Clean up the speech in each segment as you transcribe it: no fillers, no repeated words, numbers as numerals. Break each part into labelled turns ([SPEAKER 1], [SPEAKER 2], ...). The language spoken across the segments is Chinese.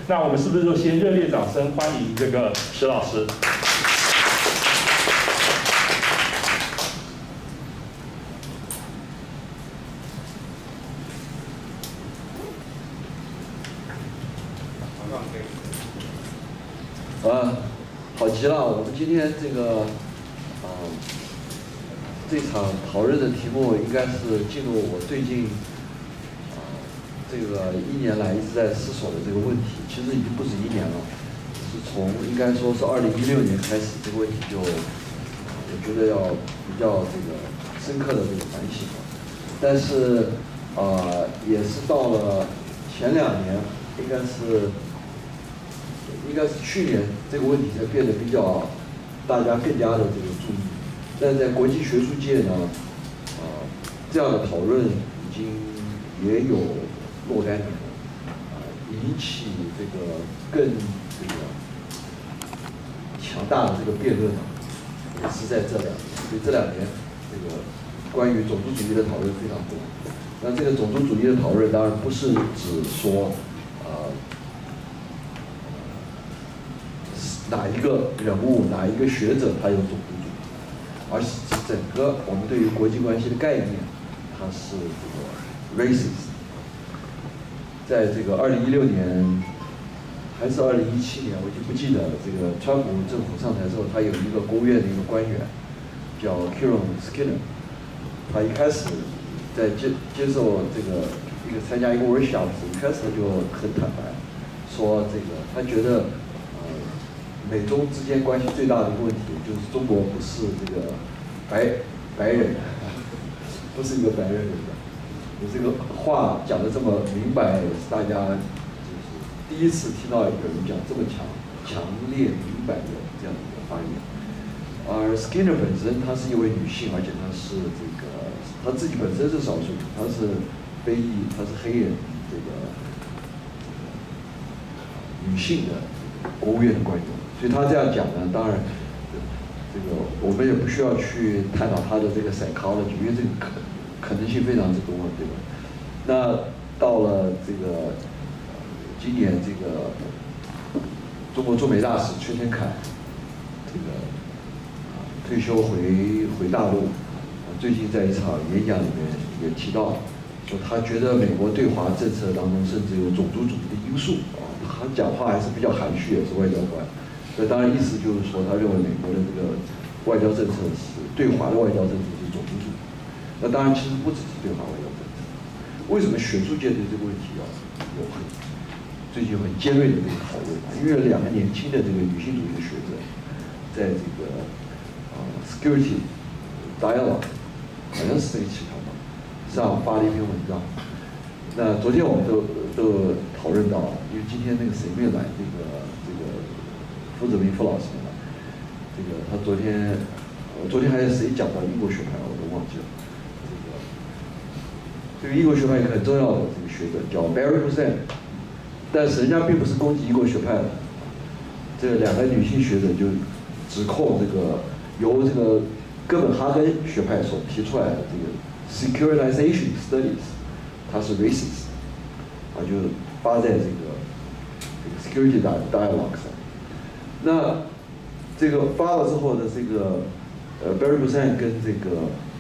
[SPEAKER 1] 那我们是不是就先热烈掌声欢迎这个石老师？
[SPEAKER 2] 好极了！我们今天这场讨论的题目应该是进入我最近这个1年来一直在思索的这个问题，其实已经不止1年了，是从应该说是2016年开始，这个问题就我觉得要比较这个深刻的这个反省了。但是也是到了前2年，应该是去年这个问题才变得比较大家更加的这个注意。但在国际学术界呢，这样的讨论已经也有若干年了，引起这个更这个强大的这个辩论呢，也是在这2年。所以这2年，这个关于种族主义的讨论非常多。那这个种族主义的讨论当然不是指说哪一个人物、哪一个学者他有种族主义，而是指整个我们对于国际关系的概念，它是这个 racist。在这个2016年还是2017年，我已经不记得了。这个川普政府上台之后，他有一个国务院的一个官员叫 Kieran Skinner， 他一开始在接受这个参加一个 workshop 时，一开始他就很坦白，说这个他觉得美中之间关系最大的一个问题就是中国不是这个白人，不是一个白人人的。你这个话讲得这么明白，是大家就是第一次听到有人讲这么强烈明白的这样的一个发言。而 Skinner 本身她是一位女性，而且她是这个她自己本身是少数民族，她是非裔，她是黑人，这个女性的国务院的官员。所以他这样讲呢，当然，这个我们也不需要去探讨他的这个 psychology， 因为这个可能性非常之多，对吧？那到了这个今年，这个中国驻美大使崔天凯，这个退休回大陆，最近在一场演讲里面也提到，说他觉得美国对华政策当中甚至有种族主义的因素他讲话还是比较含蓄，也是外交官。那当然，意思就是说，他认为美国的这个外交政策是对华的外交政策是种族主义。那当然，其实不只是对华外交政策。为什么学术界对这个问题有最近很尖锐的这个讨论？因为有2个年轻的这个女性主义的学者，在这个Security Dialogue 好像是这个期刊吧上发了一篇文章。那昨天我们都讨论到，因为今天那个谁没有来，这个傅泽民傅老师嘛，这个他昨天还有谁讲到英国学派，我都忘记了。这个英国学派一个很重要的这个学者叫 Barry Hussein， 但是人家并不是攻击英国学派的。这2个女性学者就指控这个由这个哥本哈根学派所提出来的这个 securitization studies， 它是 racist， 就发在这个 security dialogue 上。那这个发了之后的这个Barry Hussein 跟这个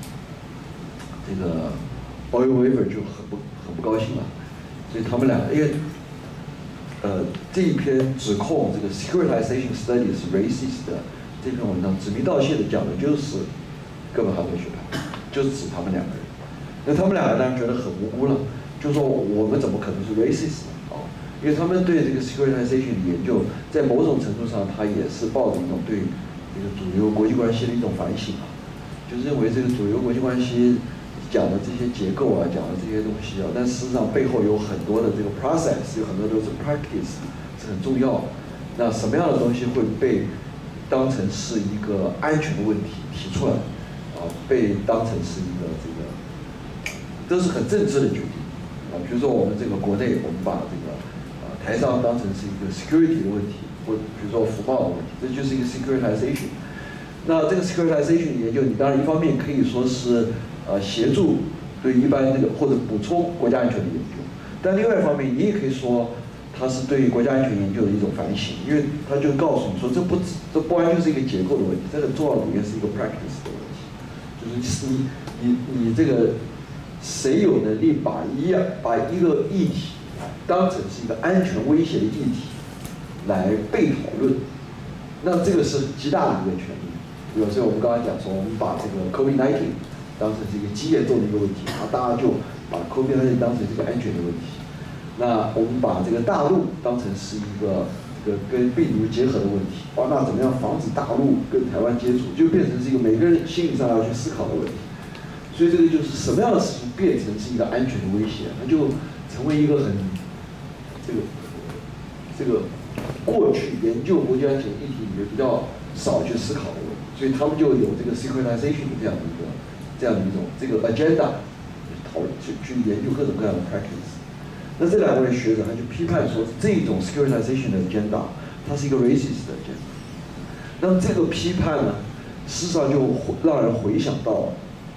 [SPEAKER 2] Boyle Weaver 就很不高兴了，所以他们俩因为这一篇指控这个 securitization studies racist 的这篇文章指名道姓的讲的就是哥本哈根学派，就是指他们2个人。那他们2个当然觉得很无辜了，就说我们怎么可能是 racist 呢？因为他们对这个 securitization 的研究，在某种程度上，他也是抱着一种对这个主流国际关系的一种反省就是认为这个主流国际关系讲的这些结构讲的这些东西但事实上背后有很多的这个 process， 有很多都是 practice， 是很重要的。那什么样的东西会被当成是一个安全的问题提出来被当成是一个这是很政治的决定比如说我们这个国内，我们把这个台商当成是一个 security 的问题，或比如说服贸的问题，这就是一个 securitization。那这个 securitization 研究，你当然一方面可以说是协助对一般这个或者补充国家安全的研究，但另外一方面，你也可以说它是对国家安全研究的一种反省，因为它就告诉你说，这不完全是一个结构的问题，这个重要里面是一个 practice 的问题，就是你这个谁有能力把一个议题当成是一个安全威胁的议题来被讨论，那这个是极大的一个权利。比如说我们刚才讲说，我们把这个 COVID-19 当成是一个极严重的一个问题，然后大家就把 COVID-19 当成这个安全的问题。那我们把这个大陆当成是一个跟病毒结合的问题，那怎么样防止大陆跟台湾接触，就变成是一个每个人心理上要去思考的问题。所以这个就是什么样的事情变成是一个安全的威胁，那就成为一个很这个过去研究国家安全议题里面比较少去思考的问题，所以他们就有这个 securitization 的这样的一种这个 agenda 讨论去研究各种各样的 practice。那这两位学者他就批判说，这种 securitization 的 agenda 它是一个 racist 的 agenda。那么这个批判呢，事实上就让人回想到，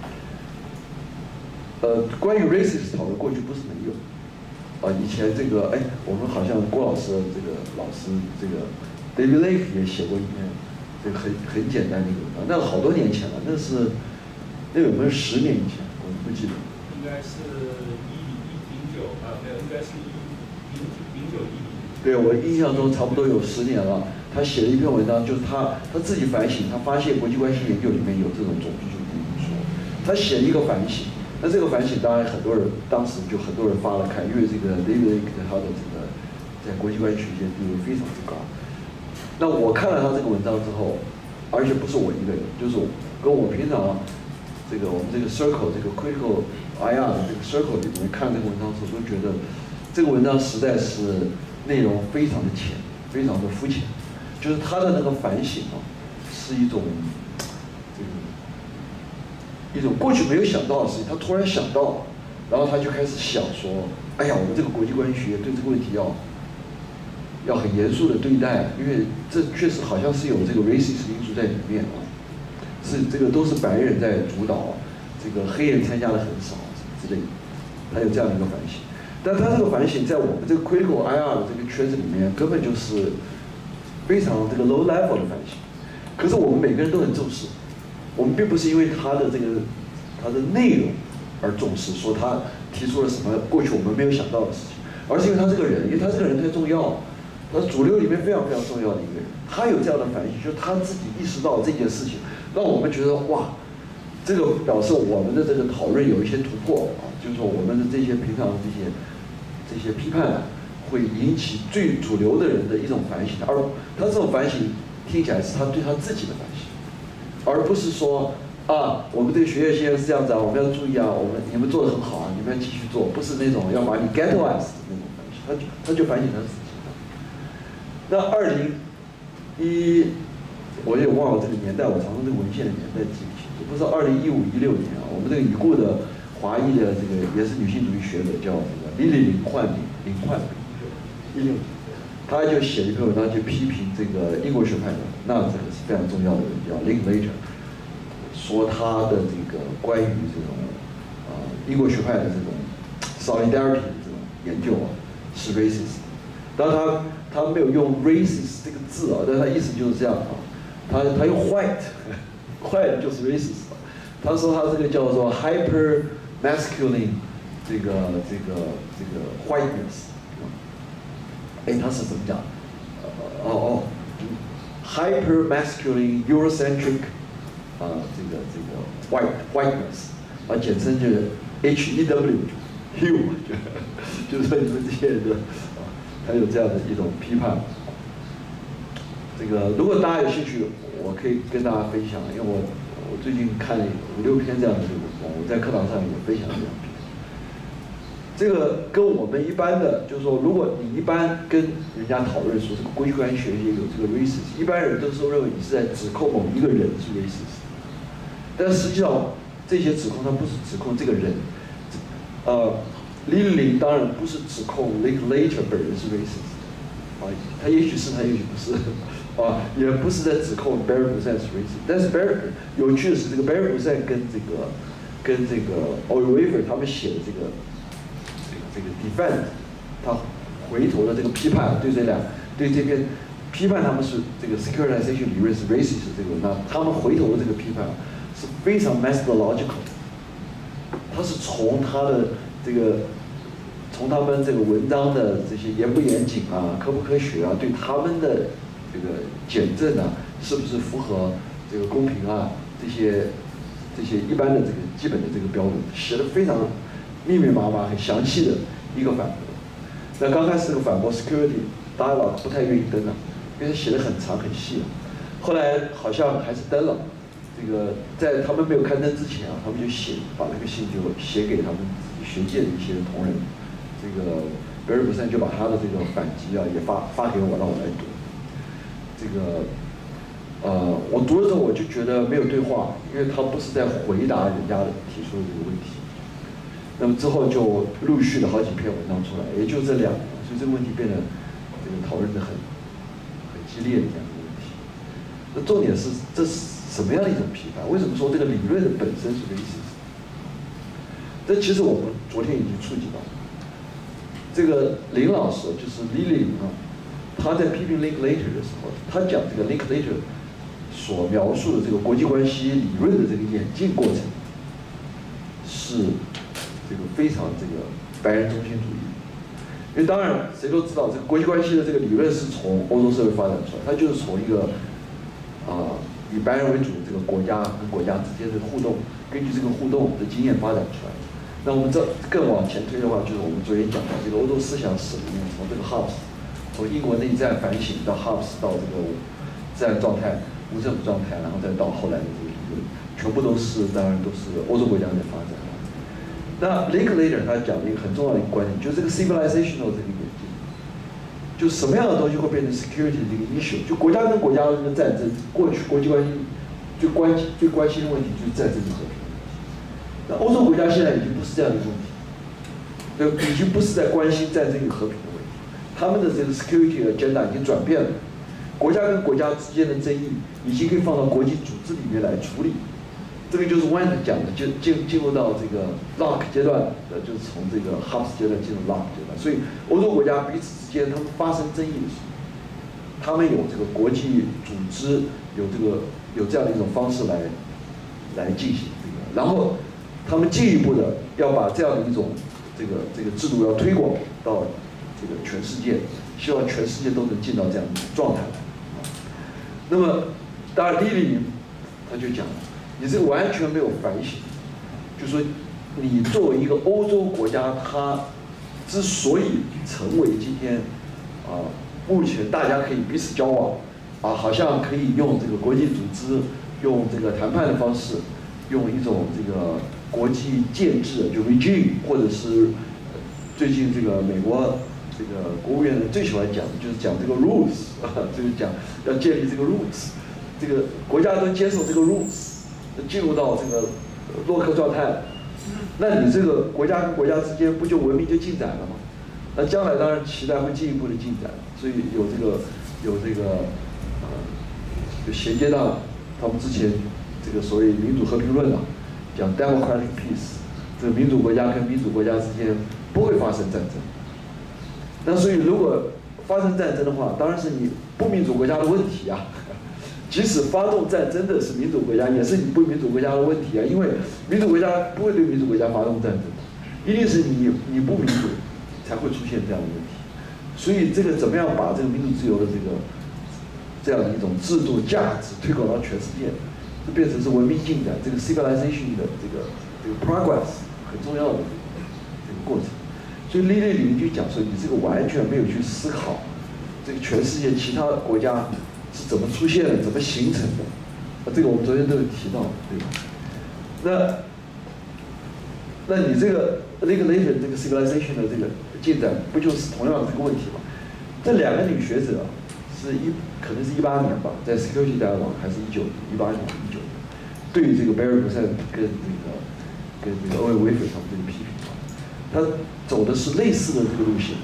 [SPEAKER 2] 关于 racist 讨论过去不是没有。以前这个我们好像郭老师这个老师这个 David Lake 也写过一篇这个很简单的一个文章，那个好多年前了，那有没有10年以前？我不记得。
[SPEAKER 1] 应该是1009没有，应该是0910。
[SPEAKER 2] 对，我印象中差不多有10年了。他写了一篇文章，就是他自己反省，他发现国际关系研究里面有这种种族主义因素，他写了一个反省。那这个反省当然当时就很多人发了看，因为这个 David Lake 他的这个在国际关系学界地位非常之高。那我看了他这个文章之后，而且不是我一个人，就是跟我平常这个我们这个 circle 这个 critical IR 的这个 circle 里面看这个文章的时候，都觉得这个文章实在是内容非常的浅，非常的肤浅，就是他的那个反省是一种过去没有想到的事情，他突然想到，然后他就开始想说，哎呀，我们这个国际关系学对这个问题要很严肃的对待，因为这确实好像是有这个 racist 因素在里面是这个都是白人在主导，这个黑人参加的很少之类的，他有这样的一个反省。但他这个反省在我们这个 critical IR 的这个圈子里面，根本就是非常这个 low level 的反省。可是我们每个人都很重视。我们并不是因为他的内容而重视，说他提出了什么过去我们没有想到的事情，而是因为他这个人，因为他这个人太重要了，他是主流里面非常非常重要的一个人，他有这样的反应，就是他自己意识到这件事情，让我们觉得哇，这个表示我们的这个讨论有一些突破就是说我们的这些平常的这些批判会引起最主流的人的一种反省，而他这种反省听起来是他对他自己的反省。而不是说我们这个学院现在是这样子我们要注意你们做得很好你们要继续做，不是那种要把你 ghettoize 的那种反省，他就反省他自己。那我也忘了这个年代，我常常这个文献的年代记不清楚，不知道2015、16年我们这个已故的华裔的这个也是女性主义学者叫这个林焕敏，16年，他就写了一篇文章，就批评这个英国学派的，那这个是非常重要的人，叫 Linklater， 说他的这个关于这种英国学派的这种 solidarity 的这种研究是 racist。当然他没有用 racist 这个字但是他意思就是这样他用 white 就是 racist。他说他这个叫做 hyper masculine 这个 whiteness。他是怎么讲？hyper masculine Eurocentric 这个 whiteness 简称就是 HEW 就是说你们这些人的他有这样的一种批判。这个如果大家有兴趣，我可以跟大家分享，因为我最近看了5、6篇这样的这个文章，我在课堂上也分享了2篇。这个跟我们一般的，就是说，如果你一般跟人家讨论说这个国际关系学界有这个 racist， 一般人都是认为你是在指控某一个人是 racist， 但实际上这些指控它不是指控这个人，林林当然不是指控 Linklater 本人是 racist， 他也许是，他也许不是，也不是在指控 Barry Busan 是 racist， 但是有趣的是，这个 Barry Busan 跟这个 Oliver 他们写的这个 defend， 他回头的这个批判，对这边批判他们是这个 securitization 理论是 racist 这个，那他们回头的这个批判是非常 methodological， 他是从他的这个从他们这个文章的这些严不严谨啊、科不科学啊，对他们的这个检证啊，是不是符合这个公平啊这些一般的这个基本的这个标准，写的非常密密麻麻、很详细的一个反驳。那刚开始这个反驳 security dialogue 不太愿意登了，因为写的很长很细，后来好像还是登了。这个在他们没有刊登之前啊，他们就把这个信就写给他们自己学界的一些同仁。这个比尔·布森就把他的这个反击啊也发给我，让我来读。这个我读的时候我就觉得没有对话，因为他不是在回答人家提出的这个问题。那么之后就陆续的好几篇文章出来，也就这2年，所以这个问题变得这个讨论的很激烈的这样一个问题。那重点是这是什么样的一种批判？为什么说这个理论的本身是racist？这其实我们昨天已经触及到。这个林老师就是李林啊，他在批评 Linklater 的时候，他讲这个 Linklater 所描述的这个国际关系理论的这个演进过程，是这个非常这个白人中心主义。因为当然谁都知道，这个国际关系的这个理论是从欧洲社会发展出来，它就是从一个以白人为主的这个国家跟国家之间的互动，根据这个互动的经验发展出来的。那我们这更往前推的话，就是我们昨天讲的这个欧洲思想史里面，从这个 Hobbes， 从英国内战反省到 Hobbes 到这个自然状态、无政府状态，然后再到后来的这个理论，全部当然都是欧洲国家在发展。那 Linklater 他讲的一个很重要的一个观点，就是这个 civilizational 这个演进，就是什么样的东西会变成 security 的这个 issue， 就国家跟国家的这个战争，过去国际关系最关心的问题就是战争的和平。那欧洲国家现在已经不是这样的一个问题，已经不是在关心战争与和平的问题，他们的这个 security agenda 已经转变了，国家跟国家之间的争议已经可以放到国际组织里面来处理。这个就是 Wayne 讲的，就进入到这个 Locke 阶段就是从这个 Hobbes 阶段进入 Locke 阶段。所以欧洲国家彼此之间他们发生争议的时候，他们有这个国际组织，有这样的一种方式来进行这个，然后他们进一步的要把这样的一种这个制度要推广到这个全世界，希望全世界都能进到这样的一种状态来。那么当然，李林他就讲了，你这个完全没有反省，就说你作为一个欧洲国家，它之所以成为今天目前大家可以彼此交往好像可以用这个国际组织，用这个谈判的方式，用一种这个国际建制，就 regime， 或者是最近这个美国这个国务院最喜欢讲的就是讲这个 rules 就是讲要建立这个 rules， 这个国家都接受这个 rules， 进入到这个洛克状态，那你这个国家跟国家之间不就文明就进展了吗？那将来当然期待会进一步的进展，所以有就衔接到他们之前这个所谓民主和平论讲 democratic peace， 这个民主国家跟民主国家之间不会发生战争。那所以如果发生战争的话，当然是你不民主国家的问题啊。即使发动战争的是民主国家，也是你不民主国家的问题啊，因为民主国家不会对民主国家发动战争，一定是你不民主才会出现这样的问题。所以这个怎么样把这个民主自由的这样的一种制度价值推广到全世界，就变成是文明进展这个 civilization 的这个 progress 很重要的这个过程。所以李林就讲说，你这个完全没有去思考这个全世界其他国家是怎么出现的，怎么形成的。这个我们昨天都有提到，对吧？那你这个 Linklater 这个 civilization 的这个进展，不就是同样的这个问题吗？这2个女学者可能是18年吧，在 Security Dialogue 还是18年、19年，对于这个 Barry Busan 跟这个欧文·维菲他们这个批评他走的是类似的这个路线。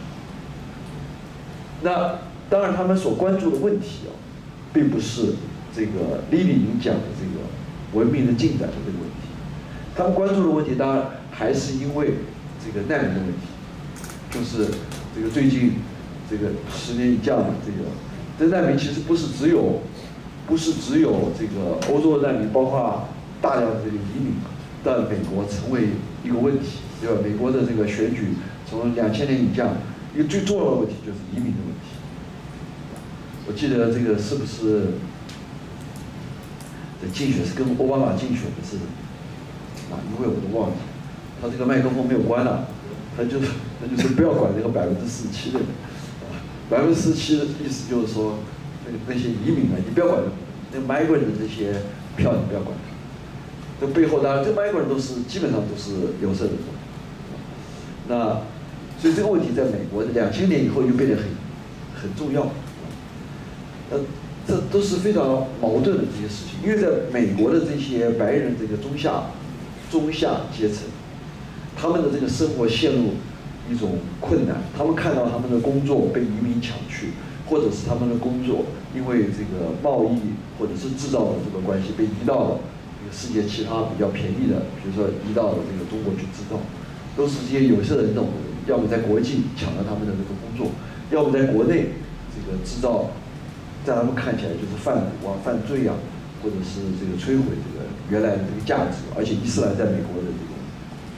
[SPEAKER 2] 那当然，他们所关注的问题并不是这个李林讲的这个文明的进展的这个问题，他们关注的问题当然还是因为这个难民的问题，就是这个最近这个10年以降的这难民其实不是只有这个欧洲的难民，包括大量的这个移民，在美国成为一个问题，对吧？美国的这个选举从2000年以降，一个最重要的问题就是移民的问题。我记得这个是不是这竞选是跟奥巴马竞选的是哪一位我都忘记了，他这个麦克风没有关了，他就说不要管这个47%的，47%的意思就是说那些移民啊，你不要管那 migrant 的这些票，你不要管它。这背后当然，这 migrant 基本上都是有色人种。那所以这个问题在美国2000年以后就变得很重要。这都是非常矛盾的这些事情，因为在美国的这些白人这个中下阶层，他们的这个生活陷入一种困难，他们看到他们的工作被移民抢去，或者是他们的工作因为这个贸易或者是制造的这个关系被移到了这个世界其他比较便宜的，比如说移到了这个中国去制造，都是这些有色人种的人，要么在国际抢了他们的这个工作，要么在国内这个制造。在他们看起来就是贩毒啊、犯罪啊，或者是这个摧毁这个原来的这个价值，而且伊斯兰在美国的这个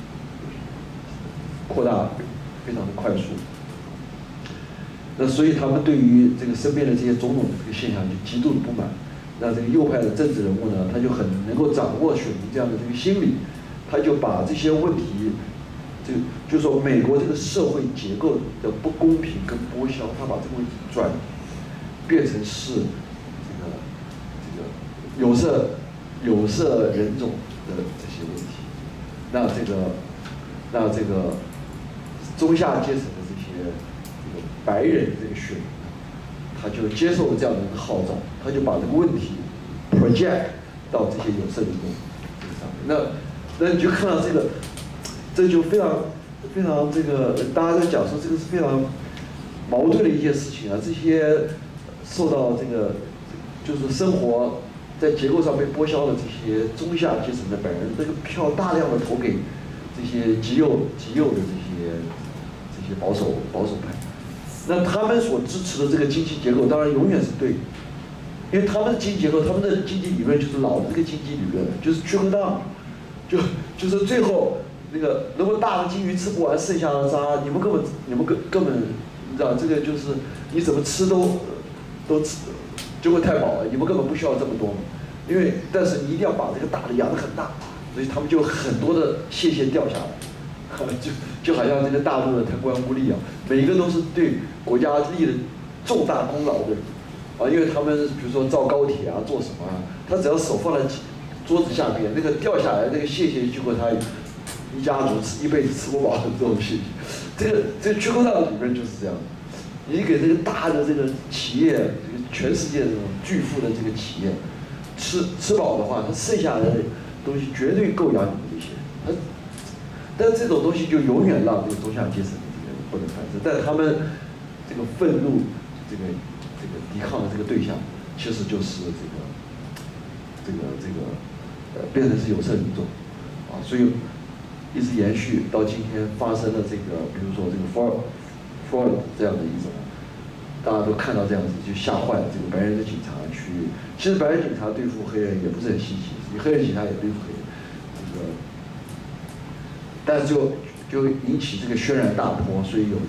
[SPEAKER 2] 扩大非常的快速。那所以他们对于这个身边的这些种种的这个现象就极度的不满。那这个右派的政治人物呢，他就很能够掌握选民这样的这个心理，他就把这些问题，就是说美国这个社会结构的不公平跟剥削，他把这个问题变成是这个有色人种的这些问题，那这个中下阶层的这个白人这个选民，他就接受了这样的一个号召，他就把这个问题 project 到这些有色人种这个上面。那你就看到这就非常这个大家在讲说这个是非常矛盾的一件事情啊，这些。受到这个就是生活在结构上被剥削的这些中下阶层的白人，这个票大量的投给这些极右的这些保守派，那他们所支持的这个经济结构当然永远是对的，因为他们的经济结构，他们的经济理论就是老的这个经济理论，就是缺口大，就是最后那个如果大的鲸鱼吃不完，剩下的渣，你们根本你知道这个就是你怎么吃都吃就会太饱了，你们根本不需要这么多嘛。因为但是你一定要把这个大的养得很大，所以他们就很多的蟹掉下来，就好像这个大陆的贪官污吏啊，每一个都是对国家立了重大功劳的人啊，因为他们比如说造高铁啊，做什么啊，他只要手放在桌子下边，那个掉下来那个蟹结果他一家族一辈子吃不饱的这种蟹，这个缺口大的理论就是这样。你给这个大的这个企业，这个全世界这种巨富的这个企业，吃饱的话，它剩下来的东西绝对够养你们这些人。但这种东西就永远让这个中下阶层的这个不能翻身。但他们这个愤怒，这个抵抗的这个对象，其实就是变成是有色人种，啊，所以一直延续到今天发生的这个，比如说这个Floyd 这样的一种，大家都看到这样子就吓坏了。这个白人的警察其实白人警察对付黑人也不是很稀奇，黑人警察也对付黑人，但是就引起这个轩然大波，所以有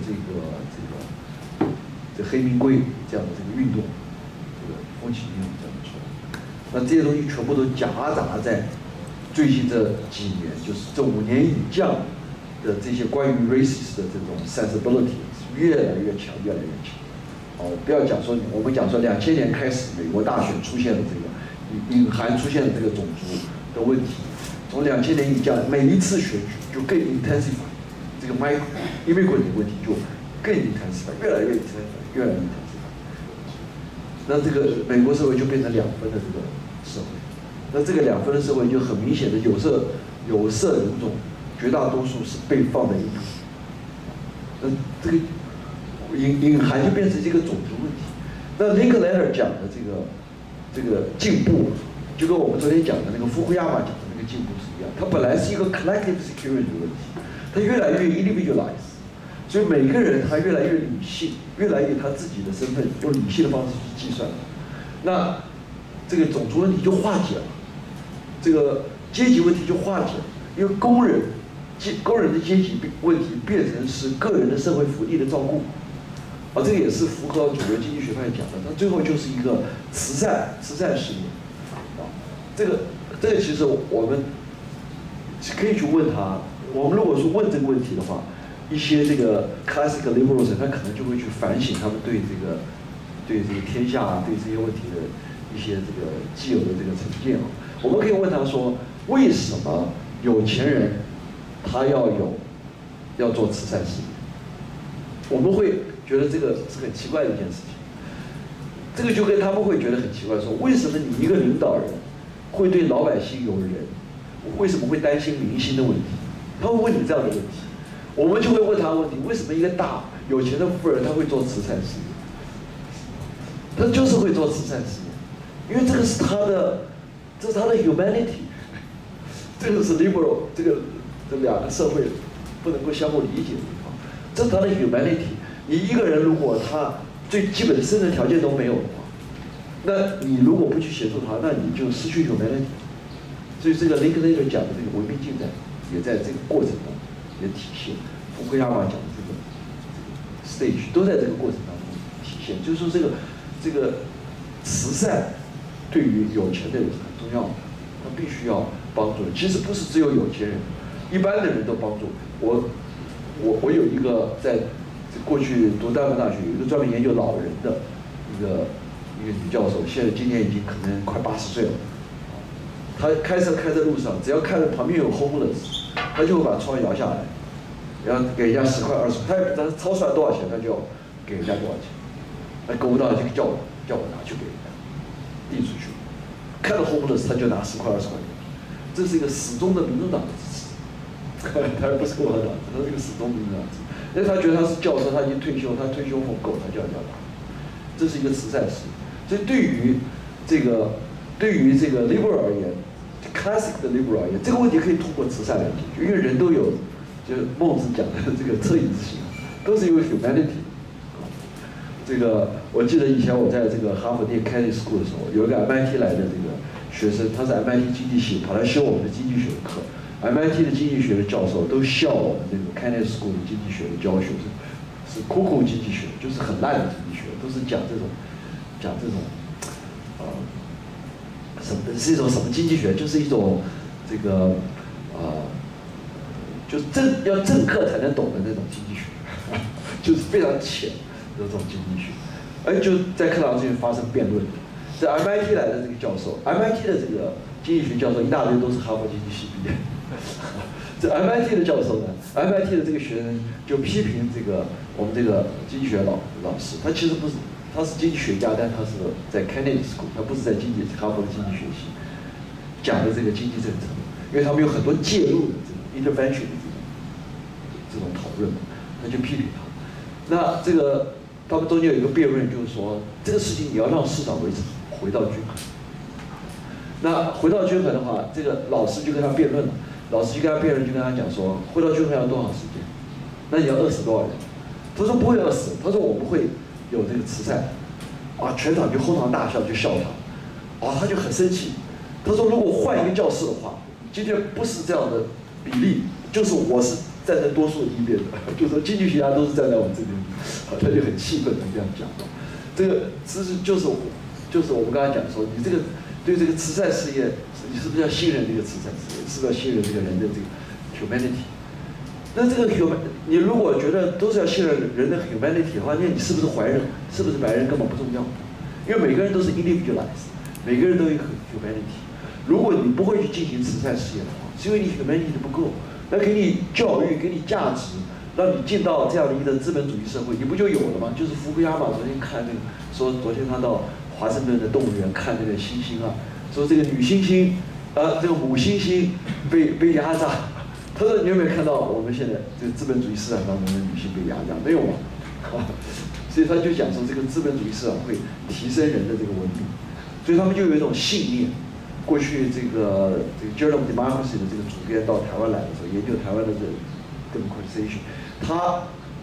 [SPEAKER 2] 这黑名贵这样的这个运动，这个风起云涌这样出来。那这些东西全部都夹杂在最近这几年，就是这5年以降的这些关于 racist 的这种 sensibility 越来越强。哦，不要讲说我们讲说2000年开始美国大选出现了这个隐含出现了这个种族的问题，从2000年以降每一次选举就更 intensify 这个 immigrant 的问题就更 intensify 越来越 intensify。那这个美国社会就变成2分的这个社会，那这个2分的社会就很明显的有色人种绝大多数是被放在一起，那这个隐含就变成这个种族问题。那林克莱尔讲的这个进步，就跟我们昨天讲的那个福库亚马讲的那个进步是一样，它本来是一个 collective security 的问题，它越来越 individualize， 所以每个人他越来越理性，越来越他自己的身份用理性的方式去计算，那这个种族问题就化解了，这个阶级问题就化解了，因为工人的阶级问题变成是个人的社会福利的照顾，这个也是符合主流经济学派讲的，它最后就是一个慈善事业，这个其实我们可以去问他，我们如果说问这个问题的话，一些这个 classical liberals 他可能就会去反省他们对这个天下啊，对这些问题的一些这个既有的这个成见啊。我们可以问他说，为什么有钱人他要做慈善事业？我们会觉得这个是很奇怪的一件事情。这个就跟他们会觉得很奇怪，说为什么你一个领导人会对老百姓有仁？为什么会担心民心的问题？他会问你这样的问题，我们就会问他问题：为什么一个大有钱的富人他会做慈善事业？他就是会做慈善事业，因为这是他的 humanity， 这个是 liberal， 这两个社会不能够相互理解的地方，这是他的 humanity。你一个人如果他最基本的生存条件都没有的话，那你如果不去协助他，那你就失去 humanity。所以这个林克雷尔讲的这个文明进展，也在这个过程中也体现。福库亚马讲的这个 stage 都在这个过程当中体现。就是说这个慈善对于有钱的人是很重要的，他必须要帮助人。其实不是只有有钱人，一般的人都帮助。我有一个在过去读丹佛大学有一个专门研究老人的一个女教授，现在今年已经可能快80岁了。他开车开在路上，只要看到旁边有 homeless， 他就会把窗摇下来，然后给人家10块20块，他超出来多少钱，他就给人家多少钱。那够不到就叫我拿去给人家递出去。看到 homeless 他就拿10块20块，这是一个始终的民主党的支持。他不是共和党，他是一个始终民主党支持。因为他觉得他是教授，他已经退休，他退休俸够，他就要拿。这是一个慈善事业。所以对于这个 liberal 而言。classic 的 liberal 而言，这个问题可以通过慈善来解决，因为人都有，就是孟子讲的这个恻隐之心，都是因为 humanity。这个我记得以前我在这个哈佛念 Kennedy School 的时候，有一个 MIT 来的这个学生，他是 MIT 经济系，跑来修我们的经济学的课。MIT 的经济学的教授都笑我们这个 Kennedy School 的经济学的教学是苦苦经济学，就是很烂的经济学，都是讲这种。是一种什么经济学？就是一种这个就是要政客才能懂的那种经济学，就是非常浅的这种经济学。就在课堂上发生辩论。这 MIT 来的这个教授 ，MIT 的这个经济学教授一大堆都是哈佛经济系毕业。这 MIT 的教授呢 ，MIT 的这个学生就批评这个我们这个经济学老师，他其实不是。他是经济学家，但他是在 Kennedy School， 他不是在哈佛的经济学系讲的这个经济政策，因为他们有很多介入的这种 intervention 的这种讨论，他就批评他。那这个他们中间有一个辩论，就是说这个事情你要让市场维持回到均衡。那回到均衡的话，这个老师就跟他辩论了，就跟他讲说，回到均衡要多长时间？那你要饿死多少人？他说不会饿死，他说我们会。有这个慈善，全场就哄堂大笑，就笑他，他就很生气。他说，如果换一个教室的话，今天不是这样的比例，就是我是站在多数一边的，就是说经济学家都是站在我这边的，他就很气愤的这样讲。这个其实就是我们刚才讲说，你这个对这个慈善事业，你是不是要信任这个慈善事业？是不是要信任这个人的这个 humanity？那这个 你如果觉得都是要信任人的 humanity 的话，那你是不是白人根本不重要？因为每个人都是 individualized， 每个人都有 humanity。如果你不会去进行慈善事业的话，是因为你 humanity 不够。那给你教育，给你价值，让你进到这样的一个资本主义社会，你不就有了吗？就是福库亚马昨天看那个，说昨天他到华盛顿的动物园看那个猩猩啊，说这个女猩猩，这个母猩猩被压榨。他说：“你有没有看到我们现在这个资本主义市场当中的女性被压榨？没有嘛？所以他就讲说，这个资本主义市场会提升人的这个文明，所以他们就有一种信念。过去这个 Journal of Democracy 的这个主编到台湾来的时候，研究台湾的这个 democratization，他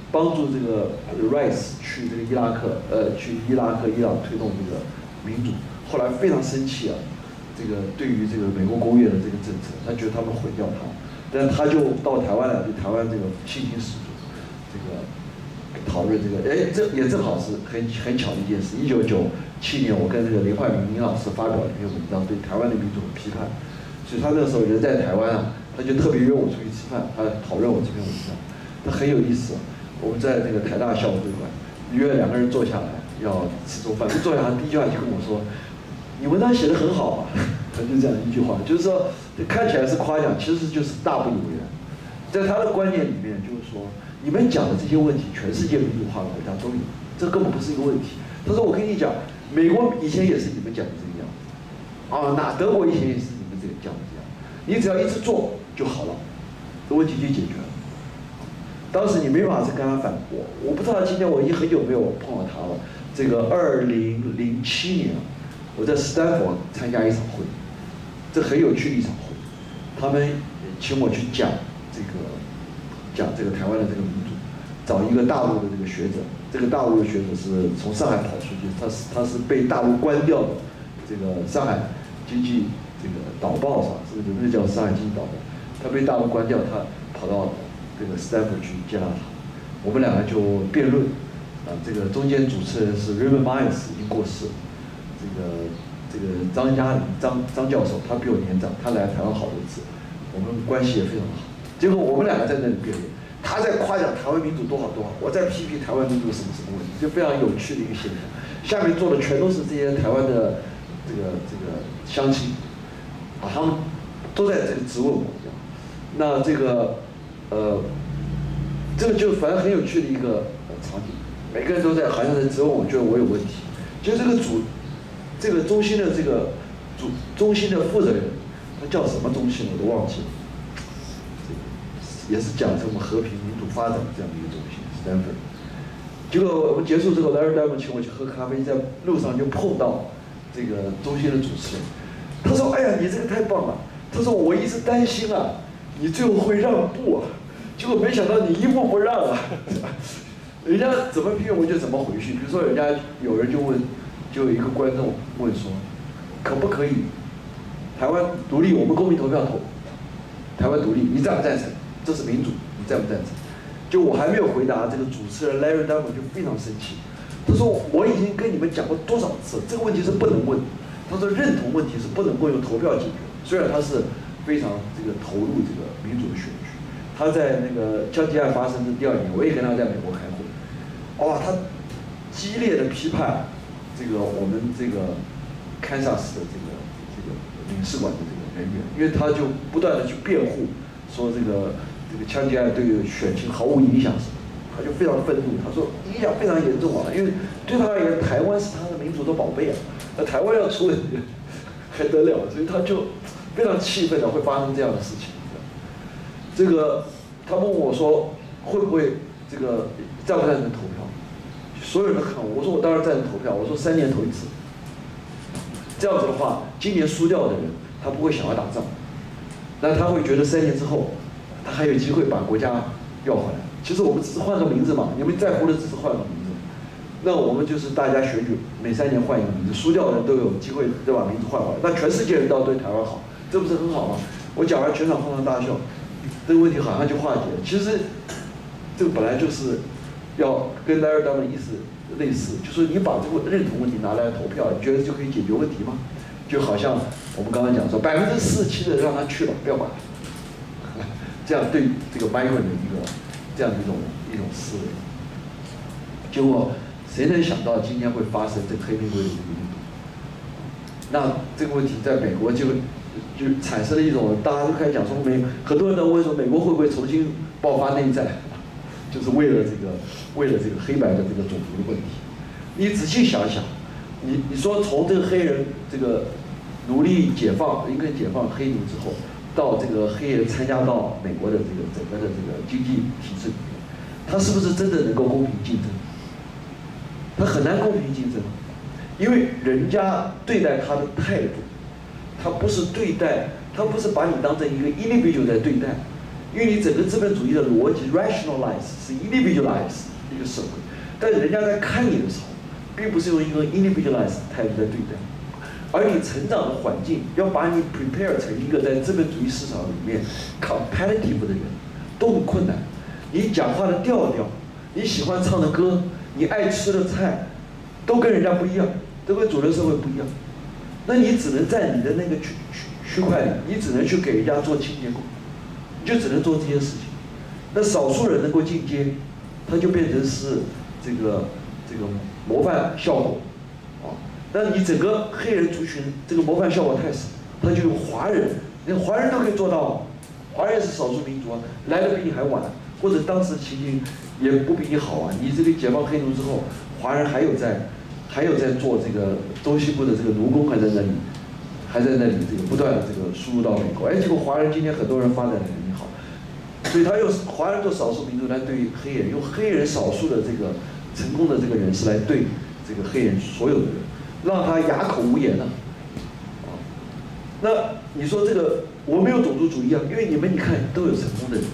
[SPEAKER 2] 帮助这个 Rice 去这个伊拉克，去伊朗推动这个民主，后来非常生气啊，这个对于这个美国国务院的这个政策，他觉得他们毁掉他，但是他就到台湾来，对台湾这个信心十足，这个讨论这个，这也正好是很巧的一件事。1997年，我跟这个林焕明林老师发表了一篇文章，对台湾的民主的批判，所以他那时候人在台湾啊，他就特别约我出去吃饭，他讨论我这篇文章，他很有意思。我们在那个台大校务会馆约2个人坐下来要吃中饭，一坐下来第一句话就跟我说：“你文章写得很好啊。”他就这样一句话，就是说看起来是夸奖，其实就是大不以为然。在他的观念里面，就是说你们讲的这些问题，全世界民主化的国家都有，这根本不是一个问题。他说：“我跟你讲，美国以前也是你们讲的这个样子，那德国以前也是你们这个讲的这样，你只要一直做就好了，这问题就解决了。”当时你没办法跟他反驳，我不知道今天我已经很久没有碰到他了。这个2007年，我在斯坦福参加一场会，这很有趣的一场会，他们请我去讲这个台湾的这个民主，找一个大陆的这个学者，这个大陆的学者是从上海跑出去，他是被大陆关掉的，这个上海经济这个导报是吧？是不是叫上海经济导报？他被大陆关掉，他跑到这个斯坦福去接纳他，我们2个就辩论，这个中间主持人是 Raymond Myers 已经过世了，这个张嘉玲张教授，他比我年长，他来台湾好多次，我们关系也非常好。结果我们2个在那里辩论，他在夸奖台湾民主多好多好，我在批评台湾民主什么问题，就非常有趣的一个现象。下面坐的全都是这些台湾的这个乡亲，他们都在这个质问我，那这个就反正很有趣的一个场景，每个人都在好像在质问我，觉得我有问题。就这个中心的中心的负责人，他叫什么中心我都忘记了，也是讲什么和平民主发展这样的一个中心 ，Stanford。结果我们结束之后，Larry Diamond请我去喝咖啡，在路上就碰到这个中心的主持人，他说：“哎呀，你这个太棒了。”他说：“我一直担心啊，你最后会让步啊。”结果没想到你一步不让啊！人家怎么批评我就怎么回去。比如说，有人就有一个观众问说，可不可以台湾独立？我们公民投票投台湾独立，你赞不赞成？这是民主，你赞不赞成？就我还没有回答，这个主持人 Larry Diamond 就非常生气，他说我已经跟你们讲过多少次，这个问题是不能问。他说认同问题是不能够用投票解决，虽然他是非常投入这个民主的选举。他在那个枪击案发生的第2年，我也跟他在美国开会，他激烈的批判我们堪萨斯的领事馆的人员，因为他就不断的去辩护，说这个枪击案对选情毫无影响什么，他就非常愤怒，他说影响非常严重啊，因为对他而言，台湾是他的民主的宝贝啊，那台湾要出问题还得了，所以他就非常气愤的会发生这样的事情。他问我说会不会赞不赞成投票？所有人都看我，我说我当然赞成投票。我说3年投1次，这样子的话，今年输掉的人他不会想要打仗，那他会觉得3年之后他还有机会把国家要回来。其实我们只是换个名字嘛，你们在乎的只是换个名字。那我们就是大家选举每3年换一个名字，输掉的人都有机会再把名字换回来，那全世界人都要对台湾好，这不是很好吗？我讲完全场哄堂大笑。这个问题好像就化解了。其实，这个本来就是要跟 Larry Diamond 意思类似，就是你把这个认同问题拿来投票，你觉得就可以解决问题吗？就好像我们刚刚讲说，47%的让他去了，不要管他，这样对这个 Migrant 的这样的一种思维。结果谁能想到今天会发生这个黑玫瑰的这个运动？那这个问题在美国就产生了一种，大家都开始讲说很多人都问说美国会不会重新爆发内战，就是为了这个黑白的这个种族的问题。你仔细想想，你说从这个黑人奴隶解放，林肯解放黑奴之后，到这个黑人参加到美国的整个的经济体制里面，他是不是真的能够公平竞争？他很难公平竞争，因为人家对待他的态度。他不是把你当成一个 individual 在对待， 因为你整个资本主义的逻辑 rationalize 是 individualize 一个社会，但人家在看你的时候，并不是用一个 individualize 态度在对待，而你成长的环境要把你 prepare 成一个在资本主义市场里面 competitive 的人，都很困难。你讲话的调调，你喜欢唱的歌，你爱吃的菜，都跟人家不一样，都跟主流社会不一样。那你只能在你的那个区块里，你只能去给人家做清洁工，你就只能做这些事情。那少数人能够进阶，他就变成是这个模范效果，啊，那你整个黑人族群这个模范效果太少，他就用华人，连华人都可以做到，华人是少数民族啊，来的比你还晚，或者当时情形也不比你好啊。你这个解放黑奴之后，华人还有在做这个东西部的这个奴工还在那里这个不断的这个输入到美国，哎，结果华人今天很多人发展的很好，所以他用华人做少数民族来对黑人，用黑人少数的这个成功的这个人士来对这个黑人所有的人，让他哑口无言了，啊，那你说这个我没有种族主义啊，因为你看都有成功的人，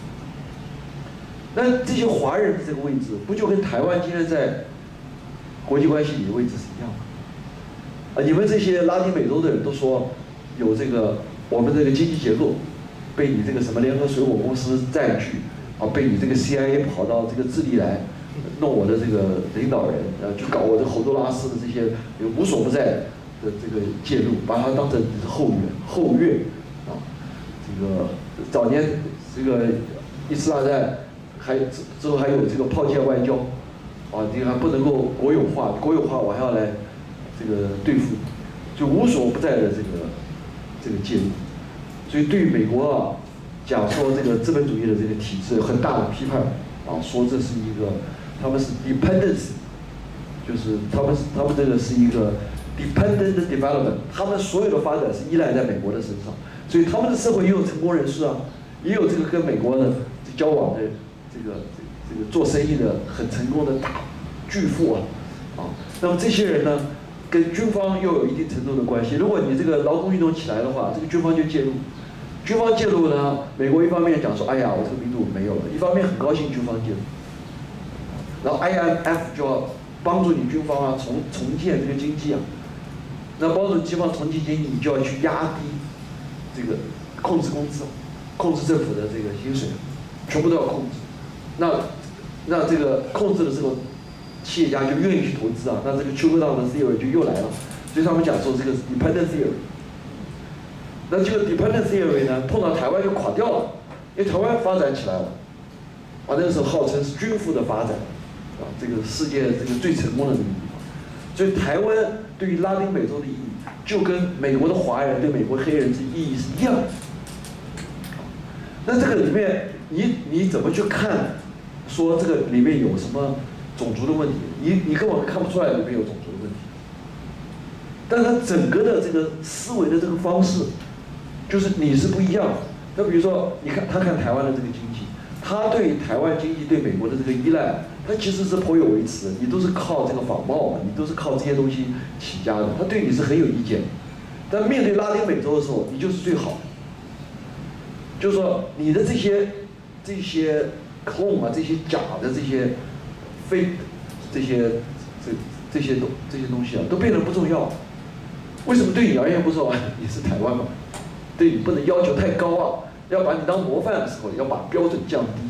[SPEAKER 2] 那这些华人的这个位置，不就跟台湾今天在国际关系里的位置是一样吗？啊，你们这些拉丁美洲的人都说有这个我们这个经济结构被你这个什么联合水果公司占据，啊，被你这个 CIA 跑到这个智利来弄我的这个领导人，去搞我的洪都拉斯的这些无所不在的这个介入，把它当成后院啊，这个早年这个伊斯兰战之后还有这个炮舰外交，啊，你还不能够国有化我还要来这个对付，就无所不在的这个介入，所以对美国啊讲说这个资本主义的这个体制有很大的批判啊，说这是一个他们是 dependence， 就是他们这个是一个 dependent development， 他们所有的发展是依赖在美国的身上，所以他们的社会也有成功人士啊，也有这个跟美国的交往的这个做生意的很成功的大巨富啊，那么这些人呢，跟军方又有一定程度的关系。如果你这个劳工运动起来的话，这个军方就介入。军方介入呢，美国一方面讲说，哎呀，我这个民主没有了；一方面很高兴军方介入。然后 IMF 就要帮助你军方啊重建这个经济啊。那帮助军方重建经济，你就要去压低这个控制工资，控制政府的这个薪水，全部都要控制。那这个控制的时候，企业家就愿意去投资啊，那这个trickle-down的 theory 就又来了，所以他们讲说这个 dependent theory。那这个 dependent theory 呢，碰到台湾就垮掉了，因为台湾发展起来了，啊，那个时候号称是均富的发展，啊，这个世界这个最成功的这个地方，所以台湾对于拉丁美洲的意义，就跟美国的华人对美国黑人的意义是一样的。那这个里面你怎么去看？说这个里面有什么种族的问题？你根本看不出来里面有种族的问题。但是它整个的这个思维的这个方式，就是你是不一样的。那比如说，你看他看台湾的这个经济，他对台湾经济对美国的这个依赖，他其实是颇有微词的。你都是靠这个仿冒嘛，你都是靠这些东西起家的，他对你是很有意见的。但面对拉丁美洲的时候，你就是最好的。就是说，你的这些clone 啊，这些假的这些这些东西啊，都变得不重要。为什么对你而言不重要？你是台湾嘛，对你不能要求太高啊，要把你当模范的时候，要把标准降低。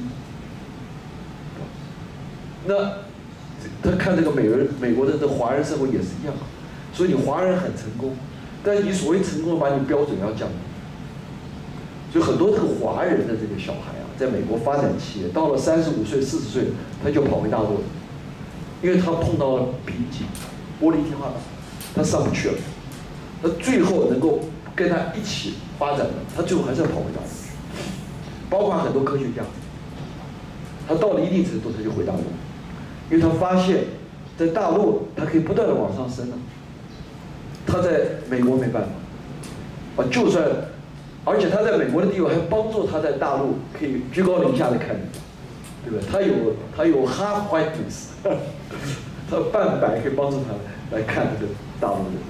[SPEAKER 2] 那他看这个美国的这华人社会也是一样，所以你华人很成功，但是你所谓成功，把你标准要降低。所以很多这个华人的这个小孩啊，在美国发展企业，到了35岁、40岁，他就跑回大陆了，因为他碰到了瓶颈，玻璃天花板，他上不去了。那最后能够跟他一起发展的，他最后还是要跑回大陆去。包括很多科学家，他到了一定程度，他就回大陆，因为他发现，在大陆他可以不断的往上升了，他在美国没办法，就算。而且他在美国的地位还帮助他在大陆可以居高临下的看你，对不对？他有 half whiteness， 他半白可以帮助他来看这个大陆的。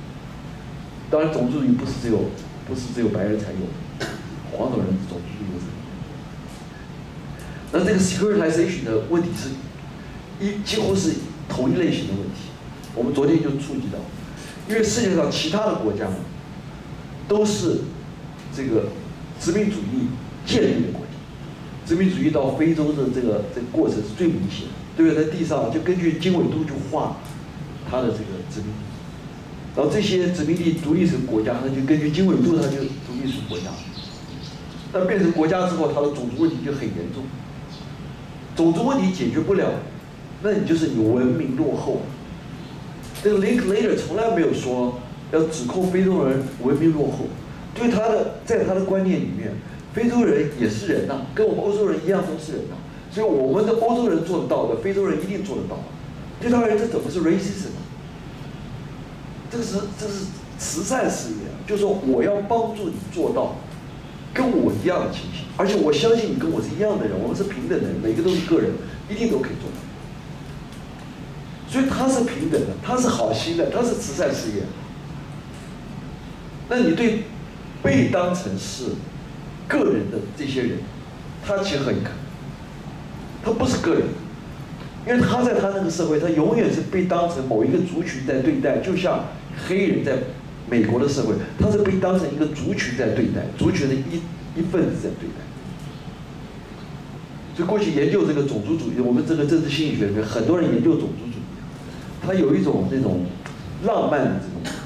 [SPEAKER 2] 当然，种族主义不是只有白人才有的，黄种人种族主义是那这个 securitization 的问题是几乎是同一类型的问题。我们昨天就触及到，因为世界上其他的国家都是这个殖民主义建立的国家，殖民主义到非洲的这个过程是最明显的，对不对？在地上就根据经纬度去画它的这个殖民地，然后这些殖民地独立成国家，它就根据经纬度它就独立成国家。但变成国家之后，它的种族问题就很严重，种族问题解决不了，那你就是你文明落后。这个 Linklater 从来没有说要指控非洲人文明落后，对在他的观念里面，非洲人也是人呐、跟我们欧洲人一样都是人呐、所以我们的欧洲人做得到的，非洲人一定做得到。对他而言，这怎么是 racism？ 这是慈善事业，就是说我要帮助你做到跟我一样的情形，而且我相信你跟我是一样的人，我们是平等的人，每个都是个人，一定都可以做到。所以他是平等的，他是好心的，他是慈善事业。那你对被当成是个人的这些人，他其实很可能，他不是个人，因为他在他那个社会，他永远是被当成某一个族群在对待，就像黑人在美国的社会，他是被当成一个族群在对待，族群的一份子在对待。所以过去研究这个种族主义，我们这个政治心理学里面很多人研究种族主义，他有一种那种浪漫的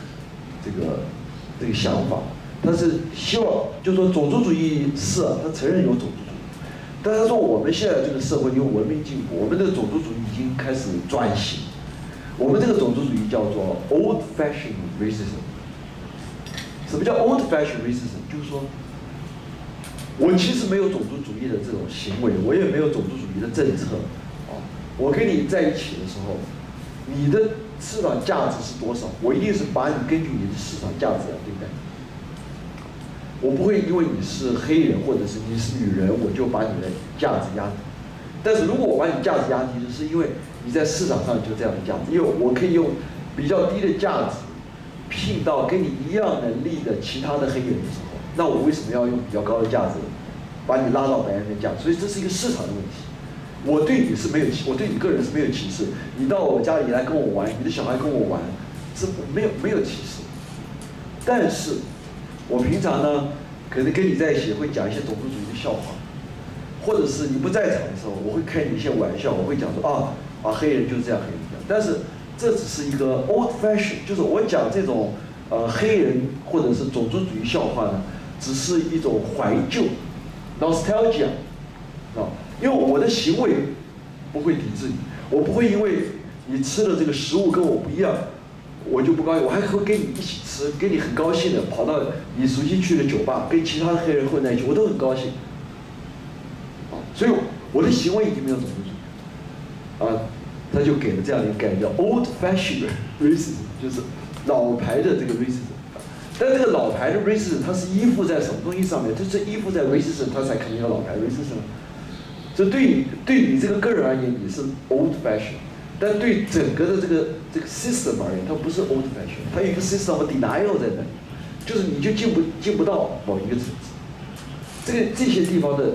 [SPEAKER 2] 这个想法，他是希望就是说种族主义是啊，他承认有种族主义，但他说我们现在这个社会因为文明进步，我们的种族主义已经开始转型，我们这个种族主义叫做 old-fashioned racism。什么叫 old-fashioned racism？ 就是说，我其实没有种族主义的这种行为，我也没有种族主义的政策，啊，我跟你在一起的时候，你的市场价值是多少？我一定是把你根据你的市场价值来对待。我不会因为你是黑人或者是你是女人，我就把你的价值压低。但是如果我把你价值压低，是因为你在市场上就这样的价值，因为我可以用比较低的价值聘到跟你一样能力的其他的黑人的时候，那我为什么要用比较高的价值把你拉到白人的价值？所以这是一个市场的问题。我对你是没有我对你个人是没有歧视。你到我家里来跟我玩，你的小孩跟我玩，是没有歧视。但是，我平常呢，可能跟你在一起会讲一些种族主义的笑话，或者是你不在场的时候，我会开你一些玩笑，我会讲说黑人就是这样，黑人这样。但是这只是一个 old fashion， 就是我讲这种黑人或者是种族主义笑话呢，只是一种怀旧 nostalgia 啊，因为我的行为不会抵制你，我不会因为你吃的这个食物跟我不一样，我就不高兴，我还会跟你一起吃，跟你很高兴的跑到你熟悉去的酒吧，跟其他的黑人混在一起，我都很高兴。所以我的行为已经没有种族主义，他就给了这样的一个概念叫 old-fashioned racism， 就是老牌的这个 racism。但这个老牌的 racism 它是依附在什么东西上面？它是依附在 racism， 它才肯定有老牌 racism。这对你这个个人而言，你是 old-fashioned， 但对整个的这个 system 而言，它不是 old-fashioned， 它有一个 system of denial 在那里，就是你就进不到某一个层次。这些地方的